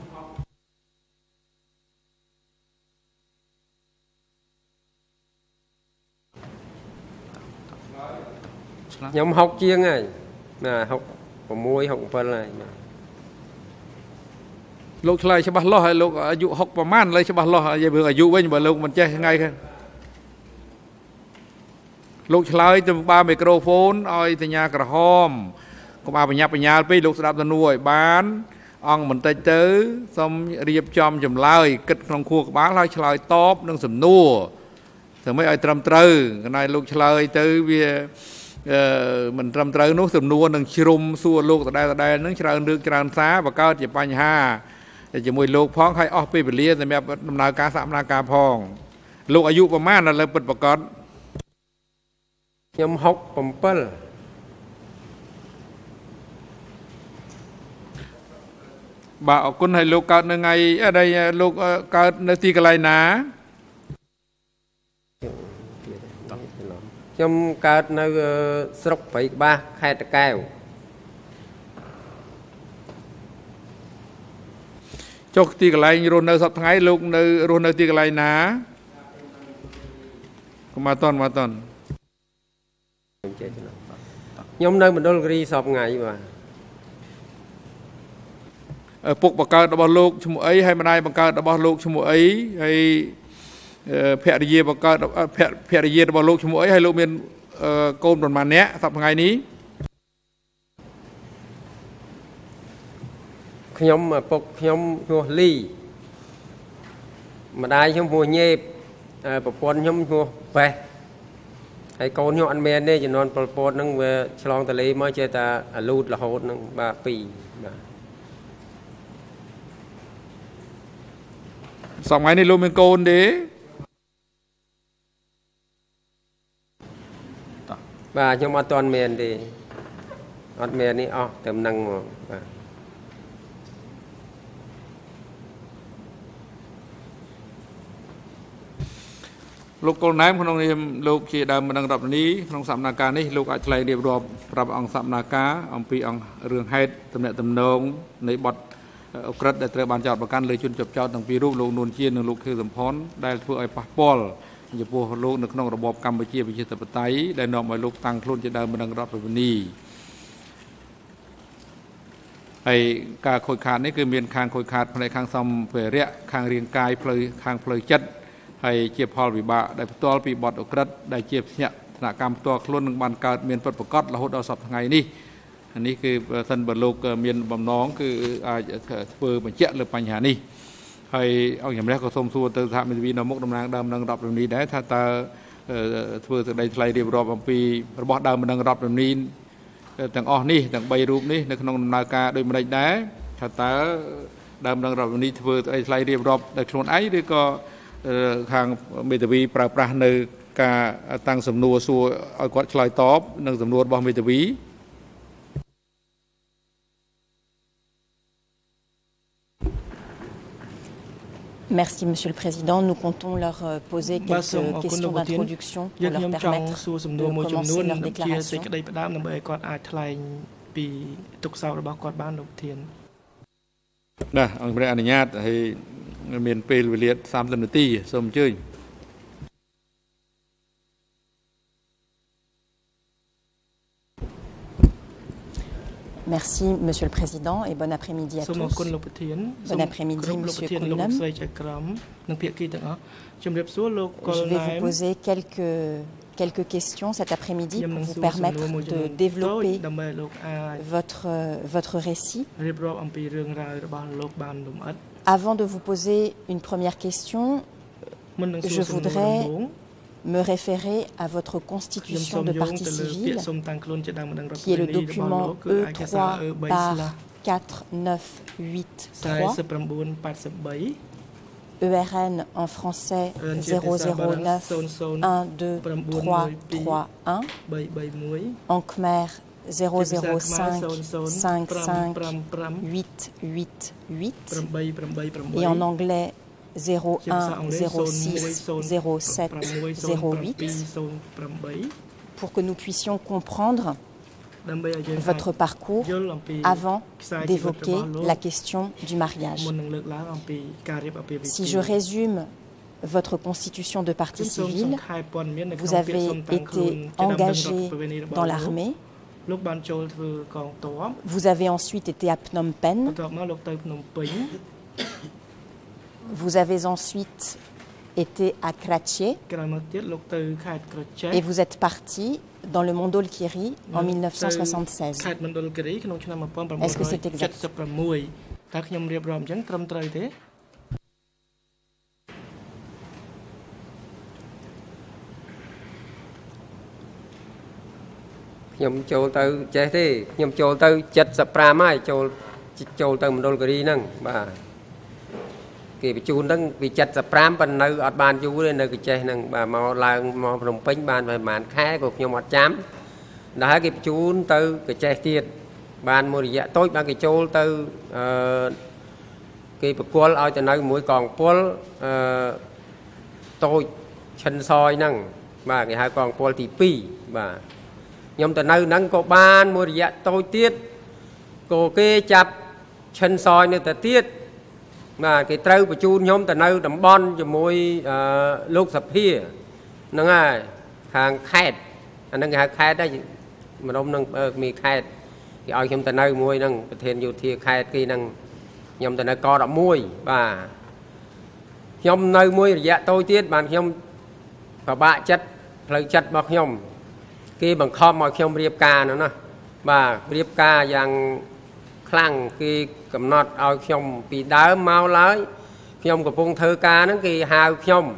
ខ្ញុំហុកជាងហើយណាហុក 6 67ហើយលោកឆ្លើយច្បាស់លាស់ហើយលោកអាយុហុកប្រមាណលើច្បាស់លាស់និយាយរឿងអាយុវិញបើលោកមិនចេះថ្ងៃហ្នឹងលោកឆ្លើយទៅបើមីក្រូហ្វូនឲ្យសញ្ញាក្រហមកុំអាបញ្ញាប់បញ្ញាលពេកលោកស្ដាប់ទៅនួឲ្យបានអង្គបន្តិចទៅសូមរៀបចំចម្លើយគិតក្នុងខួរក្បាលហើយឆ្លើយតបនឹងសំណួរធ្វើម៉េចឲ្យត្រឹមត្រូវកណ្ដាលលោកឆ្លើយទៅវាអឺមិនត្រឹមត្រូវនោះសំណួរនឹងជ្រុំសួរលោកដដែលដដែលនឹងច្រើនរឿងច្រើនសារបង្កើតជាបញ្ហាជាមួយលោកផងហើយអស់ពេលវេលាសម្រាប់ដំណើរការសកម្មភាពផងលោកអាយុប្រមាណឥឡូវពិតប្រកបខ្ញុំហុកbảy បាទអរគុណហើយលោកកើតនៅថ្ងៃអីលោកកើតនៅទីកន្លែងណាខ្ញុំកើតនៅស្រុកព្រៃក្បាសខេត្តតាកែវចុះទីកន្លែងរស់នៅសប្តាហ៍ថ្ងៃលោកនៅរស់នៅទីកន្លែងណាកុំមកតន់មកតន់ខ្ញុំនៅមណ្ឌលគិរីសពថ្ងៃបាទពុកបង្កើតរបស់លោកឈ្មោះអីហើយម្ដាយបង្កើតរបស់លោកឈ្មោះអីហើយភរិយាបង្កើតភរិយារបស់លោកឈ្មោះអីហើយលោកមានកូនប្រមាណអ្នកសប្តាហ៍ថ្ងៃនេះខ្ញុំពុកខ្ញុំឈ្មោះលីម្ដាយខ្ញុំឈ្មោះញេបប្រពន្ធខ្ញុំឈ្មោះបេះហើយកូនខ្ញុំអត់មានទេជំនាន់ពលពតហ្នឹងវាឆ្លងទន្លេមកចេះតែអាលូតរហូតហ្នឹងបាទពីរបាទសប្តាហ៍នេះលោកមានកូនទេបាទខ្ញុំអត់ទាន់មានទេអត់មាននេះអស់តែនឹងមកបាទលោកកុលណែមក្នុងនាមលោកជាដើមបណ្ដឹងរដ្ឋនីក្នុងសកម្មភាពនេះលោកអាចថ្លែងរៀបរាប់ប្រាប់អង្គសកម្មភាពអំពីអង្គរឿងហេតុតំណែងតំណងនៃបទអក្រិតដែលត្រូវបានចោទប្រកាន់លើជនជាប់ចោទទាំងពីររូបលោកនួនជានិងលោកខឿសំផនដែលធ្វើឲ្យប៉ះពាល់ចំពោះលោកនៅក្នុងរបបកម្ពុជាប្រជាធិបតេយ្យដែលនាំឲ្យលោកតាំងខ្លួនជាដើមបណ្ដឹងរដ្ឋនីហើយការខូចខាតនេះគឺមានខាងខូចខាតផ្នែកខាងសម្ភារៈខាងរាងកាយផ្លូវខាងផ្លូវចិត្តហើយជាផលវិបាកដែលផ្ទាល់ពីបទអក្រិតដែលជាភ្នាក់ធនកម្មផ្ទាល់ខ្លួននឹងបានកើតមានពិតប្រាកដរហូតដល់សប្តាហ៍ថ្ងៃនេះនេះគឺបើសិនបើលោកមានបំណងគឺអាចធ្វើបញ្ជាក់លើបញ្ហានេះហើយអង្គជំរះក៏សូមសួរទៅសហមេធាវីនៅមុខតំណាងដើមនឹងរដ្ឋរំនីដែរថាតើធ្វើសេចក្តីថ្លែងរៀបរាប់អំពីរបស់ដើមនឹងរដ្ឋរំនីទាំងអស់នេះទាំងបីរូបនេះនៅក្នុងដំណើរការដោយម្ដេចដែរថាតើដើមនឹងរដ្ឋរំនីធ្វើស្អីថ្លែងរៀបរាប់ដោយខ្លួនឯងឬក៏ខាងមេធាវីប្រើប្រាស់នៅការតាំងសំណួរសួរឲ្យគាត់ឆ្លើយតបនឹងសំណួររបស់មេធាវី Merci, Monsieur le Président. Nous comptons leur poser quelques questions d'introduction pour leur permettre de commencer leur déclaration. ណាអង្គព្រះអនុញ្ញាតឲ្យមានពេលវេលា삼십នាទីសូមអញ្ជើញ Merci, Monsieur le Président, et bon après-midi à tous. Bon après-midi, Monsieur Khmer. Je vais vous poser quelques, quelques questions cet après-midi pour vous permettre de développer votre, votre récit. Avant de vous poser une première question, je voudrais me référer à votre constitution de partie civile, qui est le document E trois par quatre neuf huit trois, E R N en français zéro zéro neuf un deux trois trois un, en khmer zéro zéro cinq cinq cinq huit huit huit et en anglais zéro un zéro six zéro sept zéro huit pour que nous puissions comprendre votre parcours avant d'évoquer la question du mariage. Si je résume votre constitution de partie civile, vous avez été engagé dans l'armée. Vous avez ensuite été à Phnom Penh. Vous avez ensuite été à Kratché et vous êtes parti dans le Mondolkiri en mille neuf cent soixante-seize. Est-ce que c'est exact? Nhom châu tới chế thế, nhom châu tới chất sập ra mai châu châu tới một đôi cái nâng bà cái bị chun nâng bị chất sập ra bên nơi ở bàn chú lên nơi cái chế nâng bà màu là màu đồng pin bàn phải màn khai của nhom ọt chám đã cái chun tới cái chế tiệt bàn mua dạ tối bàn cái châu tới cái bậc quân ở trên nơi mũi còn quân tôi chân soi nâng bà cái hai còn quân thì pi bà nhom từ nơi nâng có ban mua dạ tôi tiết cô kê chập chân soi nơi ta tiết mà cái trâu của chu nhom từ nơi đầm bon cho môi lúc sập hia nâng à hàng khét anh nâng hàng khét đó mà đông nâng mi khét thì ao nhom từ nơi môi nâng thiên yêu thiên khét kia nâng nhom từ nơi co đậm môi và nhom nơi môi dạ tôi tiết bàn nhom và bạ chất lời chất bọc nhom cái bằng kho mọi khi ông riệp ca nữa nè và riệp ca dạng khăn cái cầm nọt ao khi ông bị đá mau lái khi ông có phong thơ ca nó cái hào khi ông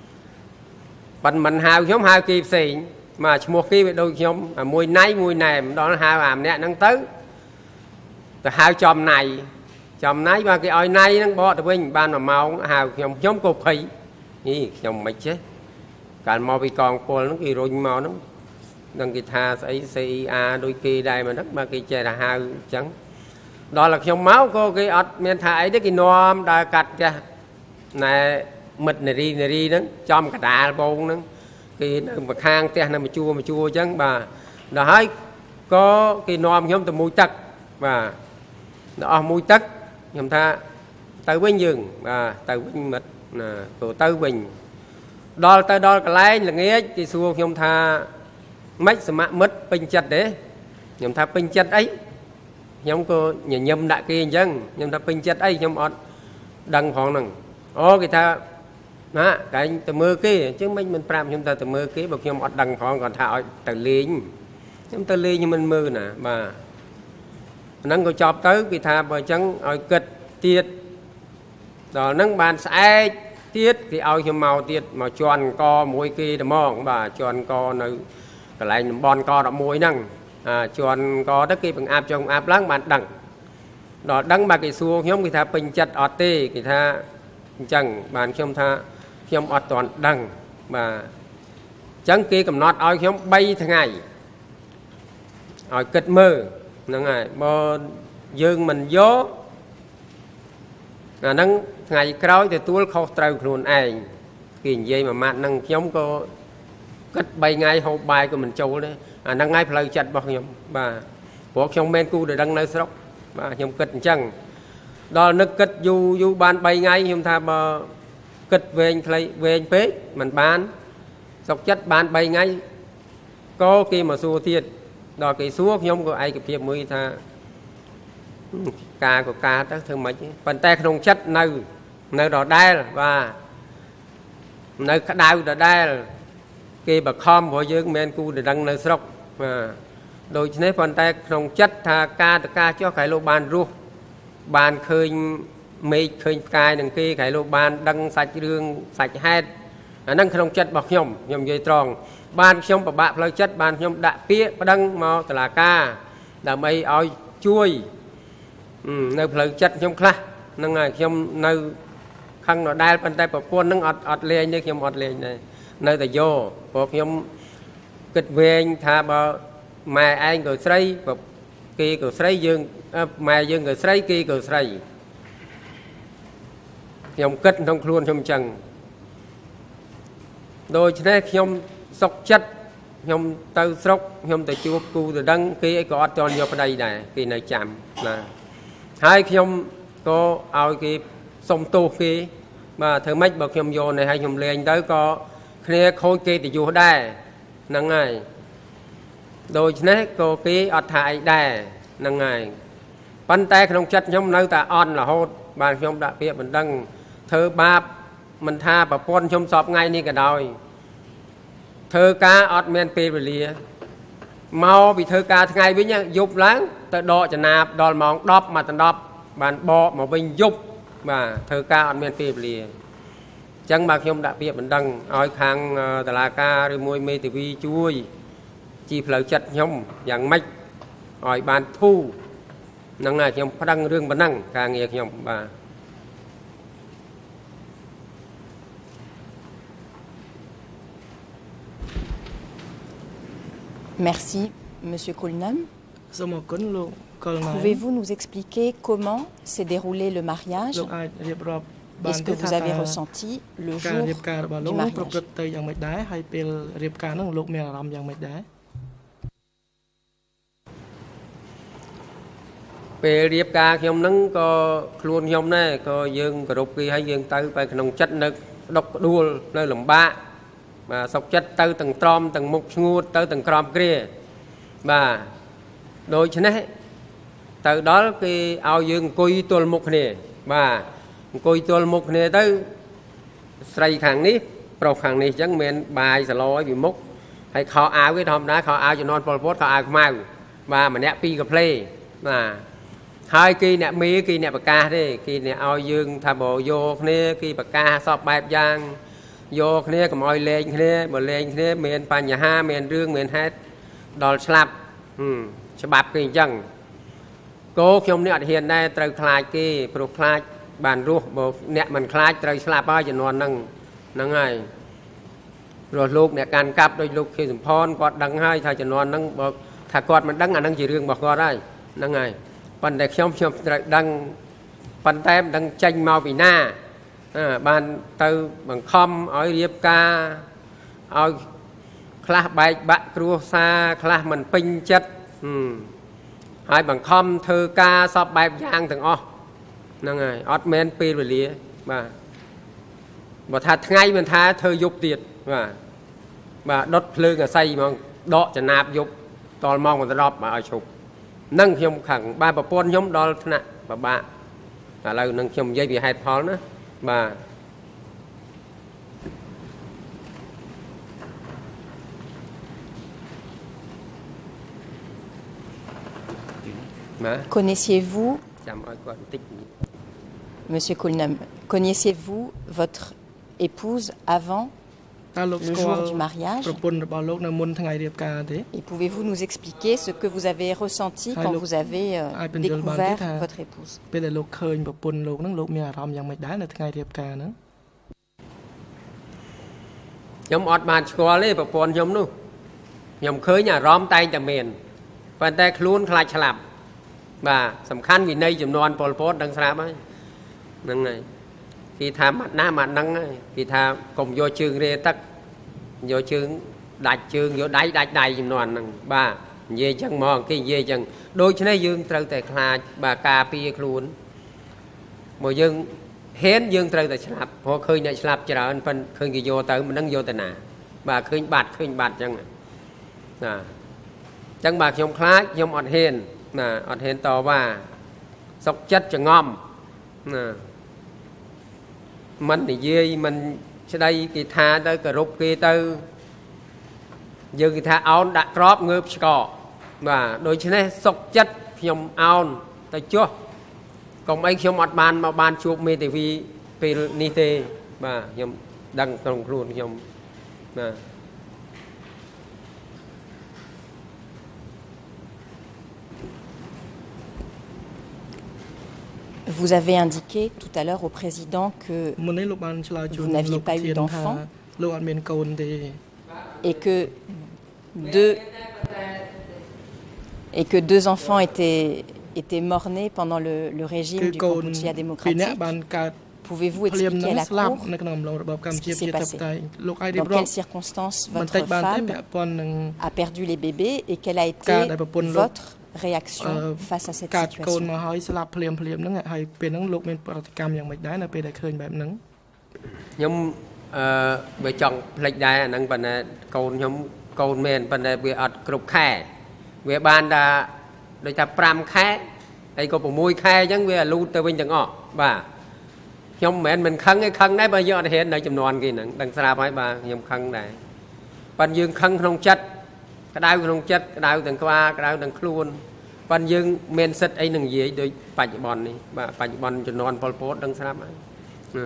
phần mình hào khi ông hào kịp xỉ mà một cái đôi khi ông mùi náy mùi nèm đó là hào ảm nè nâng tới rồi hào chòm này chòm náy và cái oi nay nó bỏ được bên ban mà màu hào khi ông nhóm cục khí như ông mày chết cả màu bị còn cô nó kỳ rồi màu nó đăng ký tha ấy xê a đôi kỳ đây mà đất mà cái chè là hai trắng đó là trong máu cô cái ọt men thà ấy đấy cái nom đã cắt ra này mật này đi này đi đó trong cả đá bông đó cái mà khang te này mà chua mà chua trắng bà đó hay có cái nom nhóm từ mũi tắc và đó mũi tắc nhóm tha tới bên giường và tới bên mật là tổ tới bình đó tới đó cái lái là nghe cái xua nhóm tha mấy sự mất bình chặt đấy nhầm thà bình chặt ấy nhóm cô nhà nhầm đại kia dân nhầm thà bình chặt ấy nhóm ọt đăng hoàng nằng ô cái tha đó cái từ mưa kia chứ mấy mình pram chúng ta từ mưa kia bậc nhóm ọt đăng hoàng còn thà từ liên chúng ta liên như mình mưa nè mà nâng có chọc tới cái tha bờ trắng ở kịch tiết rồi nâng bàn sai tiết thì ao cho màu tiết mà tròn co mũi kia đầm mong bà tròn co nơi cái lại bon co đã môi năng à chọn co đất kia bằng áp trong áp láng bạn đằng đó đăng mà cái xu nhóm người ta bình chặt ọt tê người ta chẳng bàn nhóm ta nhóm ọt toàn đằng mà chẳng kia cầm nót ao nhóm bay thằng ngày ở kịch mơ nó ngày bò dương mình gió là nâng ngày kéo thì tôi không trâu luôn anh kỳ dây mà bạn nâng nhóm có cách bay ngay hộp bài của mình châu đấy à năng ngay phải chặt bọc nhom bà bộ trong men cu để đăng nơi sốc bà nhom kịch chăng đó nước kịch du du ban bay ngay nhom tha bờ kịch về anh lấy về anh pế mình bán sọc chất ban bay ngay có khi mà xua thiệt đó cái xua nhom của ai cái việc mới tha ca của ca đó thương mấy phần tay không chất nơi nơi đó đai và nơi đau đó đai cái bậc khom của dương men cu để đăng nơi sọc mà đôi khi phần tay không chất tha ca ca cho cái lô bàn ru bàn khơi mây khơi cài đằng kia cái lô bàn đăng sạch đường sạch hết đăng không chất bọc nhom nhom dây tròn bàn nhom và bạc lời chất bàn nhom đã pía đăng màu là ca là mây oi chuối nơi lời chất nhom khla năng này nhom nơi khăn nó đai phần tay bọc quân năng ọt ọt lên như nhom ọt lên này nơi tại vô một nhóm kịch về anh thà bờ mà anh người xây và kia người xây dương mà dương người xây kia người xây nhóm kịch trong luôn trong chân đôi khi nhóm sọc chất nhóm tơ sọc nhóm từ chua cu từ đăng kia có cho nhau ở đây này kia này chạm là hai nhóm có ao kia sông tô kia mà thử mấy bậc nhóm vô này hai nhóm lên tới có kia khôi kia thì vô đây năng ngày đôi khi cô kia ọt hại đây năng ngày bắn tay không chất nhóm nơi ta on là hốt បានខ្ញុំដាក់ពាក្យបណ្ដឹងធ្វើបាបមិនថាប្រពន្ធខ្ញុំសពថ្ងៃនេះក៏ដោយធ្វើការអត់មានពេលវេលាមកពីធ្វើការថ្ងៃវិញយប់ឡើងទៅដកចំណាបដល់ម៉ោងដប់មកដល់ដប់បានបកមកវិញយប់បាទធ្វើការអត់មានពេលវេលាអញ្ចឹងបាទខ្ញុំដាក់ពាក្យបណ្ដឹងឲ្យខាងតុលាការឬមួយមេធាវីជួយជីផ្លូវចិត្តខ្ញុំយ៉ាងម៉េចឲ្យបានធូរហ្នឹងហើយខ្ញុំប្តឹងរឿងប៉ុណ្ណឹងការងារខ្ញុំបាទ Merci, Monsieur Koulnam. Pouvez-vous nous expliquer comment s'est déroulé le mariage et ce que vous avez ressenti le jour du mariage? ពេលរៀបការខ្ញុំហ្នឹងក៏ខ្លួនខ្ញុំដែរក៏យើងគោរពគេហើយយើងទៅไปក្នុងចិត្តនៅដុកដួលនៅលំបាកបាទសុខចិត្តទៅទាំងត្រមទាំងមុខស្ងួតទៅទាំងក្រំគ្រាបាទដូច្នេះទៅដល់គេឲ្យយើងអង្គុយទល់មុខគ្នាបាទអង្គុយទល់មុខគ្នាទៅស្រីខាងនេះប្រុសខាងនេះអញ្ចឹងមានបាយសឡឲ្យពីមុខហើយខោអាវវាធម្មតាខោអាវជំនាន់ពលពតខោអាវខ្មៅបាទម្នាក់ពីរកាផ្លេបាទហើយគេអ្នកមេគេអ្នកប្រកាសទេគេអ្នកឲ្យយើងថាបើយកគ្នាគេប្រកាសសពបែបយ៉ាងយកគ្នាកុំឲ្យលេងគ្នាបើលេងគ្នាមានបញ្ហាមានរឿងមានហេតុដល់ស្លាប់ច្បាប់គេអញ្ចឹងគោខ្ញុំនេះអត់ហ៊ានដែរត្រូវខ្លាចគេព្រោះខ្លាចបានរស់បើអ្នកមិនខ្លាចត្រូវស្លាប់ហើយចំនួនហ្នឹងហ្នឹងហើយព្រោះលោកអ្នកកាន់កាប់ដោយលោកខេសំផនគាត់ដឹងហើយថាចំនួនហ្នឹងបើថាគាត់មិនដឹងអាហ្នឹងជារឿងរបស់គាត់ហើយហ្នឹងហើយប៉ុន្តែខ្ញុំខ្ញុំត្រូវដឹងប៉ុន្តែមិនដឹងចេញមកពីណាបានទៅបង្ខំឲ្យរៀបការឲ្យខ្លះបែកបាក់គ្រួសារខ្លះមិនពេញចិត្តហើយបង្ខំធ្វើការសពបែបយ៉ាងទាំងអស់ហ្នឹងហើយអត់មែនពេលវេលាបាទបើថាថ្ងៃមិនថាធ្វើយប់ទៀតបាទបាទដុតភ្លើងអាស័យហ្មងដកចំណាបយប់តលម៉ោងបន្ទាប់មកឲ្យឈប់នឹងខ្ញុំខឹងបាទប្រពន្ធខ្ញុំដល់ថ្នាក់ពិបាកឥឡូវនឹងខ្ញុំនិយាយពីហេតុផលណាបាទ Connaissiez-vous, Monsieur Koulnam, connaissiez-vous votre épouse avant le jour du mariage? Et pouvez-vous nous expliquer ce que vous avez ressenti quand vous avez euh, découvert votre épouse? Bà sầm khăn vì nay chùm non pol pot đang sạp ấy nâng này khi tha mặt ná mặt nâng ấy khi tha cùng vô chương rê tắc vô chương đạch chương vô đáy đạch đáy chùm non nâng bà dê chân mòn cái dê chân đôi chân này dương trâu tại khla bà cà pi khuôn một dương hén dương trâu tại sạp hoặc khơi nhảy sạp chờ anh phân khơi kỳ vô tới mình nâng vô tại nà bà khơi bạt khơi bạt chân à chân bà nhom khla nhom ọt hên nè ọt hên to và sọc chất cho ngon nè mình thì dê mình sẽ đây kỳ tha tới cà rục kia tư giờ kỳ tha áo đã crop ngớp cỏ và đôi chân này sọc chất nhom áo tới chưa còn anh nhom ọt bàn mà bàn chụp mê tv về ni tê và nhom đăng trong luôn nhom nè. Vous avez indiqué tout à l'heure au président que vous n'aviez pas eu d'enfant et que deux, et que deux enfants étaient, étaient morts-nés pendant le, le régime du Kampuchea démocratique. Pouvez-vous expliquer à la Cour ce qui s'est passé? Dans quelles circonstances votre femme a perdu les bébés et quelle a été votre réaction face à cette situation? Nhóm về chọn lệch đài năng phần cầu nhóm cầu men phần về ở cục khe về ban đã đôi ta pram khe đây có một môi khe chẳng về lưu từ bên chẳng ngọ bà nhom mẹ mình khăn cái khăn đấy bao giờ hiện đại chấm non kia nè đằng xa phải bà nhom khăn này ban dương khăn không chất cái đau không chất cái đau đằng qua cái đau đằng khuôn ban dương men sét ấy đằng gì đôi bạch bòn này bà bạch bòn chấm non Pol Pot đằng xa ấy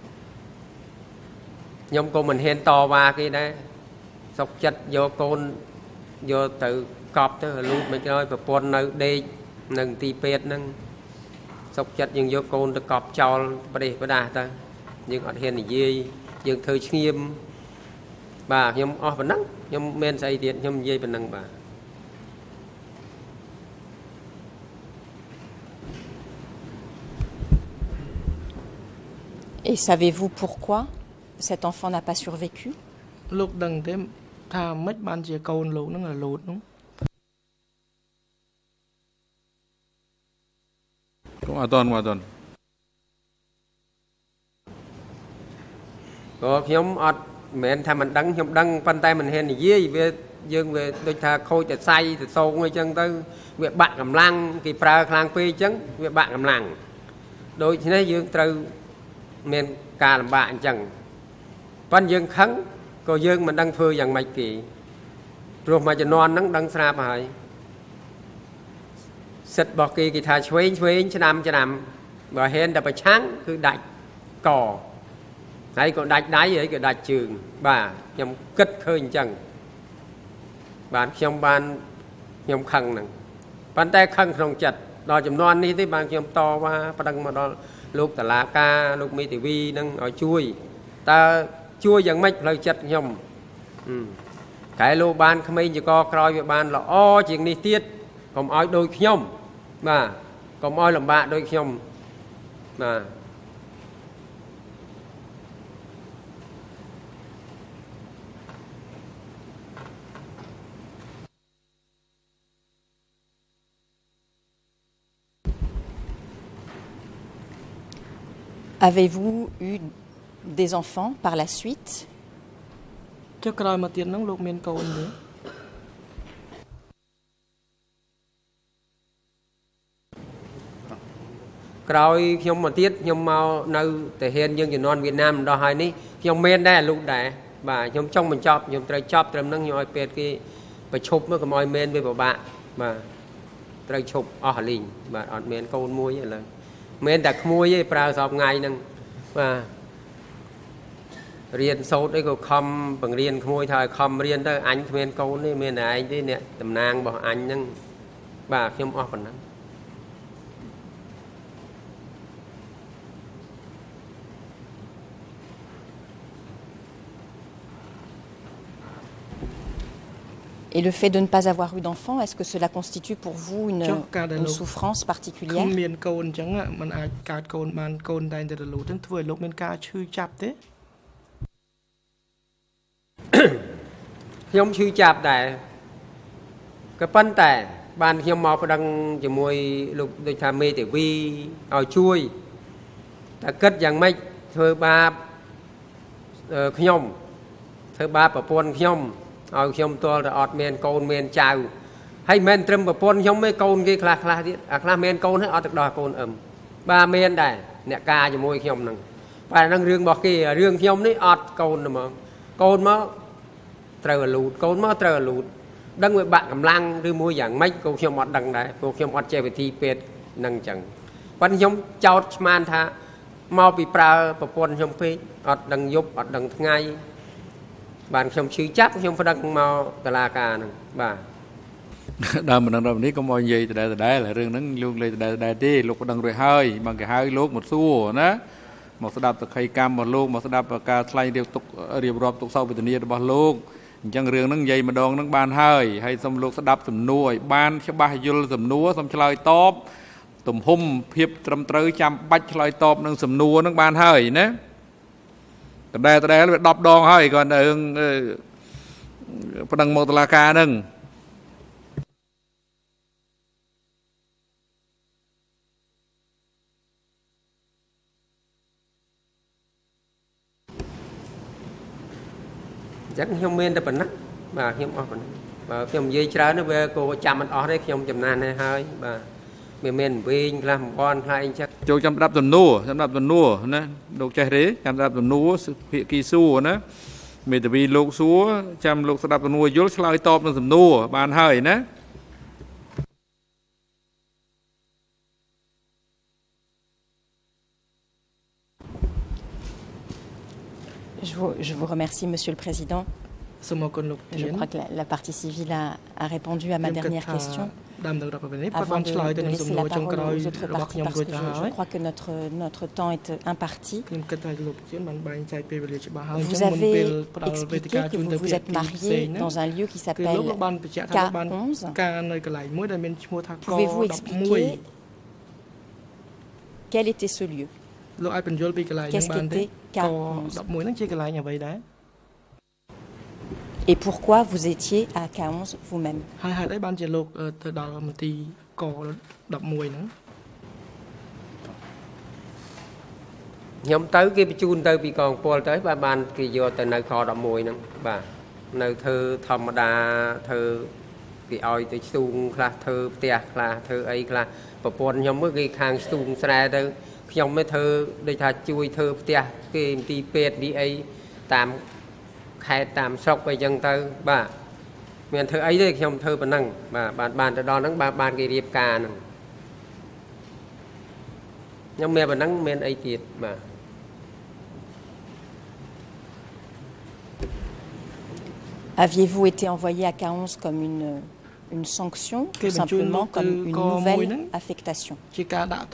nhom cô mình hiện to ba kia đấy sọc chất vô côn vô tự cọp tới lút mấy cái nói Pol nơi đây nâng tì pet nâng sọc chất nhưng vô côn được cọp cho bà đi bà đà ta nhưng ở hiện gì nhưng thời nghiêm bà nhom o vẫn nắng nhom men say điện nhom dây vẫn nắng bà. Et savez-vous pourquoi cet enfant n'a pas survécu? Lúc đằng thế thà mất ban chia côn lũ nó là lụt đúng cũng à tuần mà tuần có nhóm ọt mẹ thà mình đăng nhóm đăng pan tay mình hèn gì về dương về đôi thà khôi chặt say từ sâu ngay chân tới về bạn cầm lăng kỳ pra khang phi chấn về bạn cầm lăng đôi thế này dương từ men cà làm bạn chẳng pan dương khắng có dương mình đăng phơi dạng mạch kỳ rồi mà cho non nắng đăng xa phải sệt bọc kỳ kỳ thà chuối chuối cho năm cho năm và hèn đập trắng cứ đạch cỏ đấy còn đạch đáy ấy cái đạch trường bà nhom cất khơi chẳng bạn trong ban nhom khăng nè bàn tay khăng không chặt đòi chấm non đi tới bàn nhom to qua đăng mà đó lúc tà lá ca lúc mi tivi nâng ở chui ta chui dạng mạch lời chặt nhom cái lô ban Khmer chỉ có coi về ban là o chuyện đi tiết còn ói đôi nhom mà còn ói làm bạn đôi nhom mà Avez-vous eu des enfants par la suite? cho coi mà tiền nó lục miền cầu nữa coi nhom mà tiết nhom mau nơi thể hiện dương chỉ non Việt Nam đó hai ní nhom men đây lục đại bà nhom trong mình chọc nhom trời chọc trầm năng nhoi pet cái phải chụp nó cái môi men với bảo bạn mà trời chụp ở lình mà ở men câu muối vậy là men đặt muối với prao sọp ngày nâng và riêng sâu đấy có khom bằng riêng muối thời khom riêng tới anh men câu này men này anh đấy nè tầm nang bảo anh nâng bà nhom ở phầnนั้น Et le fait de ne pas avoir eu d'enfant, est-ce que cela constitue pour vous une, une souffrance particulière? Nhom chư chạp tại cái phân tại ban nhom mò có đăng chỉ mùi lục đôi tham mê để vi ở chui ta cất dạng mấy thưa ba nhom thưa ba bảo pôn nhom ở nhom to là ọt men côn men chào hay men trâm bảo pôn nhom mấy côn kia khla khla đi à khla men côn hết ọt được đòi côn ẩm ba men đây nè ca chỉ mùi nhom nằng và năng riêng bọc kia riêng nhom đấy ọt côn mà côn mà trời lụt côn mà trời lụt đăng với bạn cầm lăng đưa mua dạng mấy cô nhom ọt đằng đấy cô nhom ọt chơi về thi pet năng chẳngวันยมเจ้าชมานท่ามาปีปลาประปนยมเพย์อดดังยุบอดดังไงบ้านยมชื่อจับยมพดังมาตลาดการบ้าดามมันดังแบบนี้ก็มองยัยแต่ได้แต่ได้หลายเรื่องนั้นลุงเลยแต่ได้แต่ได้ที่ลูกดังรวยเฮ้ยบางแก่เฮ้ยลูกหมดสู้นะหมดสดับตะไคร้กำหมดลูกหมดสดับการไล่เดียวตกเรียบรอบตกเศร้าไปตัวนี้บอลลูกจังเรื่องนั้นยัยมาดองนั้นบ้านเฮ้ยให้สมลูกสดับสมนวยบ้านชาวบ้านยุลสมนัวสมชลอยตอบตุ่มหุ่มเพียบตรำตรึจำบัดลอยตอบนังสำนัวนังบานเฮ้ยนะแต่ได้แต่ได้แล้วดอบดองเฮ้ยก่อนเอิงพนังโมตลากาหนึ่งจักยมเมนแต่ปนักบ่ายมออกปนักบ่ายมยีเช้าเนี่ยเวโกจำมันออกได้ยมจำนานให้เฮ้ยบ่าเมนวิ่งลำบอลใครจักចូលចាំដាប់ទំនួចាំដាប់ទំនួណាលោកចេះទេចាំដាប់ទំនួភាគីសួរណាមេធាវីលោកសួរចាំលោកស្ដាប់ទំនួយល់ឆ្លើយតបនឹងសំណួរបានហើយណា Je vous, je vous remercie, Monsieur le Président. Je crois que la, la partie civile a, a répondu à ma dernière question. Avant de, de laisser la parole aux autres parties, parce que je, je crois que notre, notre temps est imparti. Vous avez expliqué que vous vous êtes marié dans un lieu qui s'appelle K onze. Pouvez-vous expliquer quel était ce lieu? Qu'est-ce qu'était K onze? Et pourquoi vous étiez à K onze vous-même? Nhóm tới cái chun tới bị còn Paul tới ba ban kỳ vô từ nơi kho đậm mùi nè bà nơi thơ thầm đà thơ cái oi tới sung là thơ tia là thơ ấy là và Paul nhóm mới cái hàng sung xe tới nhóm mới thơ đây thà chui thơ tia cái đi pet đi ấy tạm khai tạm sọc về dân tới bà miền thơ ấy đấy nhóm thơ bản năng bà bạn bạn từ đó nó ba ban cái điệp ca nè nhóm mẹ bản năng miền ấy tiệt mà Aviez-vous été envoyé à K onze comme une, une sanction ou simplement comme une nouvelle affectation? Cái đã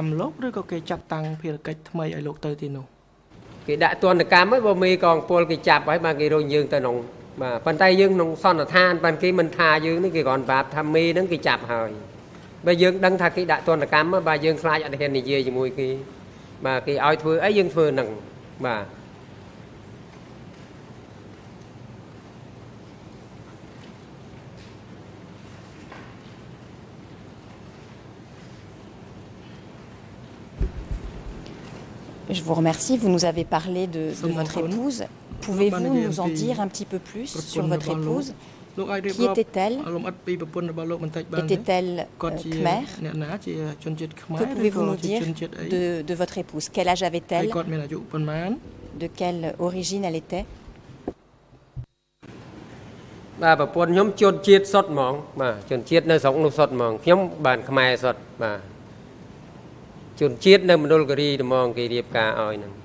tuần là cam ấy bao mì còn Paul cái chạp ấy mà cái rồi dương tới nông mà phần tay dương nông son là than phần cái mình tha dương nó cái còn bạp tham mì nó cái chạp hỏi bây dương đăng thà cái đã tuần là cam á bà dương khai ở đây này gì mùi cái mà cái oi thưa ấy dương thưa nặng mà Je vous remercie. Vous nous avez parlé de, de votre épouse. Pouvez-vous nous en dire un petit peu plus sur votre épouse? Qui était-elle? Était-elle euh, Khmer? Que pouvez-vous nous dire de, de votre épouse? Quel âge avait-elle? De quelle origine elle était? bà bà Paul nhóm chôn chiết sót mỏng mà chôn chiết nơi sống nó sót mỏng nhóm bản Khmer sót mà chôn chiết nơi mình đôi cái đi mong cái điệp ca oi nè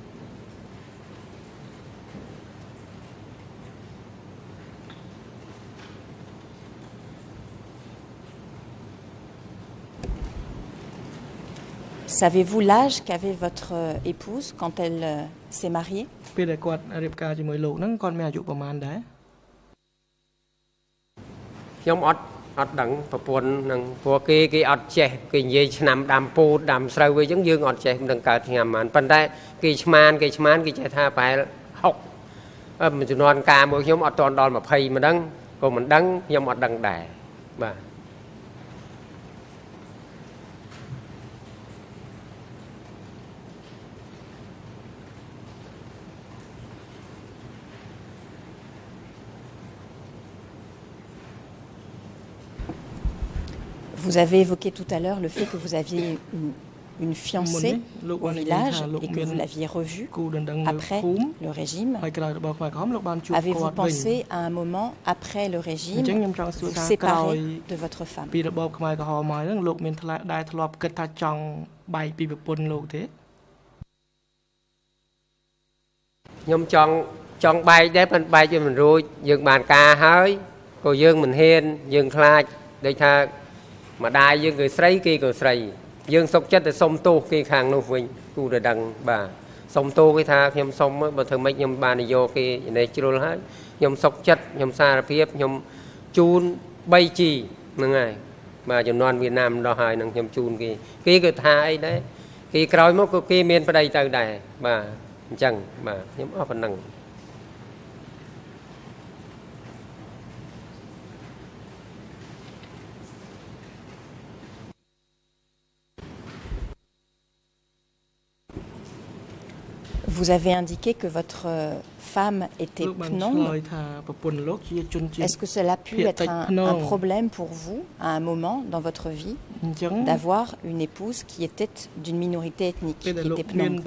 Savez-vous l'âge qu'avait votre épouse quand elle euh, s'est mariée? nhóm ọt ọt đặng bà Paul nâng của cái cái ọt trẻ cái gì nằm đàm pu đàm sâu với giống dương ọt trẻ đừng cởi thì ngầm mà phần tay cái man cái man cái trẻ tha phải học mình chỉ non ca mỗi nhóm ọt toàn đòn mà phay mà đắng còn mình đắng nhóm ọt đằng đẻ bà Vous avez évoqué tout à l'heure le fait que vous aviez une, une fiancée au village et que vous l'aviez revue après le régime. Avez-vous pensé à un moment après le régime vous séparer de votre femme? nhóm chọn chọn bay để bên bay cho mình rồi dừng bàn ca hơi cô dương mình hiên dừng khai để tha mà đai dương người sấy kia người sấy dương sốc chất để sông tô kia hàng nô vinh cu để đằng bà sông tô cái tha nhom sông á bà thường mấy nhom bà này vô kia này chưa hết nhom sốc chất nhom xa phiếp nhom chun bay chi nương ngày mà cho non Việt Nam đòi hỏi nương nhom chun kia kia cái tha ấy đấy kia còi mốc kia miền vào đây từ đây bà chẳng mà nhom ở phần nằng Vous avez indiqué que votre femme était pnong. Est-ce que cela a pu être un, un problème pour vous, à un moment dans votre vie, d'avoir une épouse qui était d'une minorité ethnique, qui était pnong?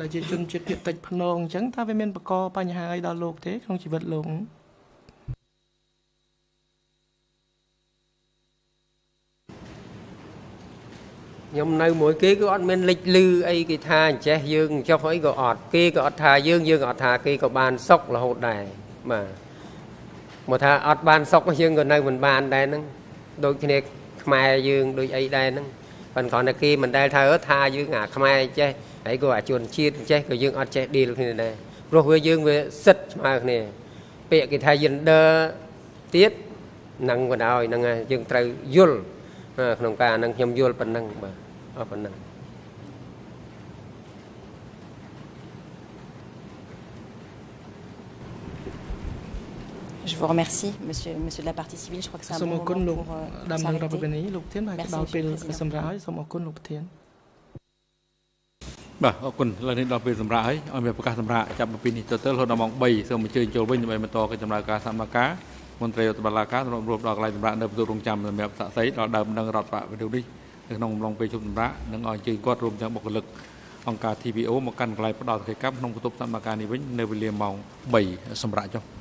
Nhưng nơi mỗi kế có men lịch lư ấy cái tha chế dương cho phải có ọt kế có ọt tha dương dương ọt tha kế có bàn sóc là hột đài mà một tha ọt bàn sóc dương còn nơi mình bàn đây nè đôi khi này Khmer dương đôi ấy đây nè còn còn là kia mình đây tha ở tha dương ngả Khmer chế ấy có chuồn chiên chế có dương ọt chế đi lúc này này rồi với dương về sứt mà này bịa cái tha dương đơ tiết năng vào đào năng dương trời yul nông ca năng nhom yul phần năng mà ở phần năng. Je vous remercie, monsieur, monsieur de la partie civile. Je crois que c'est un bon moment pour euh, s'arrêter. Merci. បាទអរគុណឡើយនេះដល់ពេលសម្រាប់ហើយឲ្យមានប្រកាសសម្រាប់ចាប់ពីនេះទៅទៅរហូតដល់ម៉ោង 3 សូមអញ្ជើញចូលវិញដើម្បីបន្តកិច្ចដំណើរការសមការមន្ត្រីរដ្ឋបាលការសម្រាប់ដល់កន្លែងសម្រាប់នៅបន្ទប់រងចាំសម្រាប់សាក់សីដល់ដើមនឹងរដ្ឋបាលវិទ្យុនេះនៅក្នុងអំឡុងពេលជប់សម្រាប់នឹងឲ្យអញ្ជើញគាត់រួមទាំងបុគ្គលិកអង្គការ T V O មកកាន់កន្លែងផ្ដល់កិច្ចកម្មក្នុងបន្ទប់សមការនេះវិញនៅវេលាម៉ោង 3 សម្រាប់ចុះ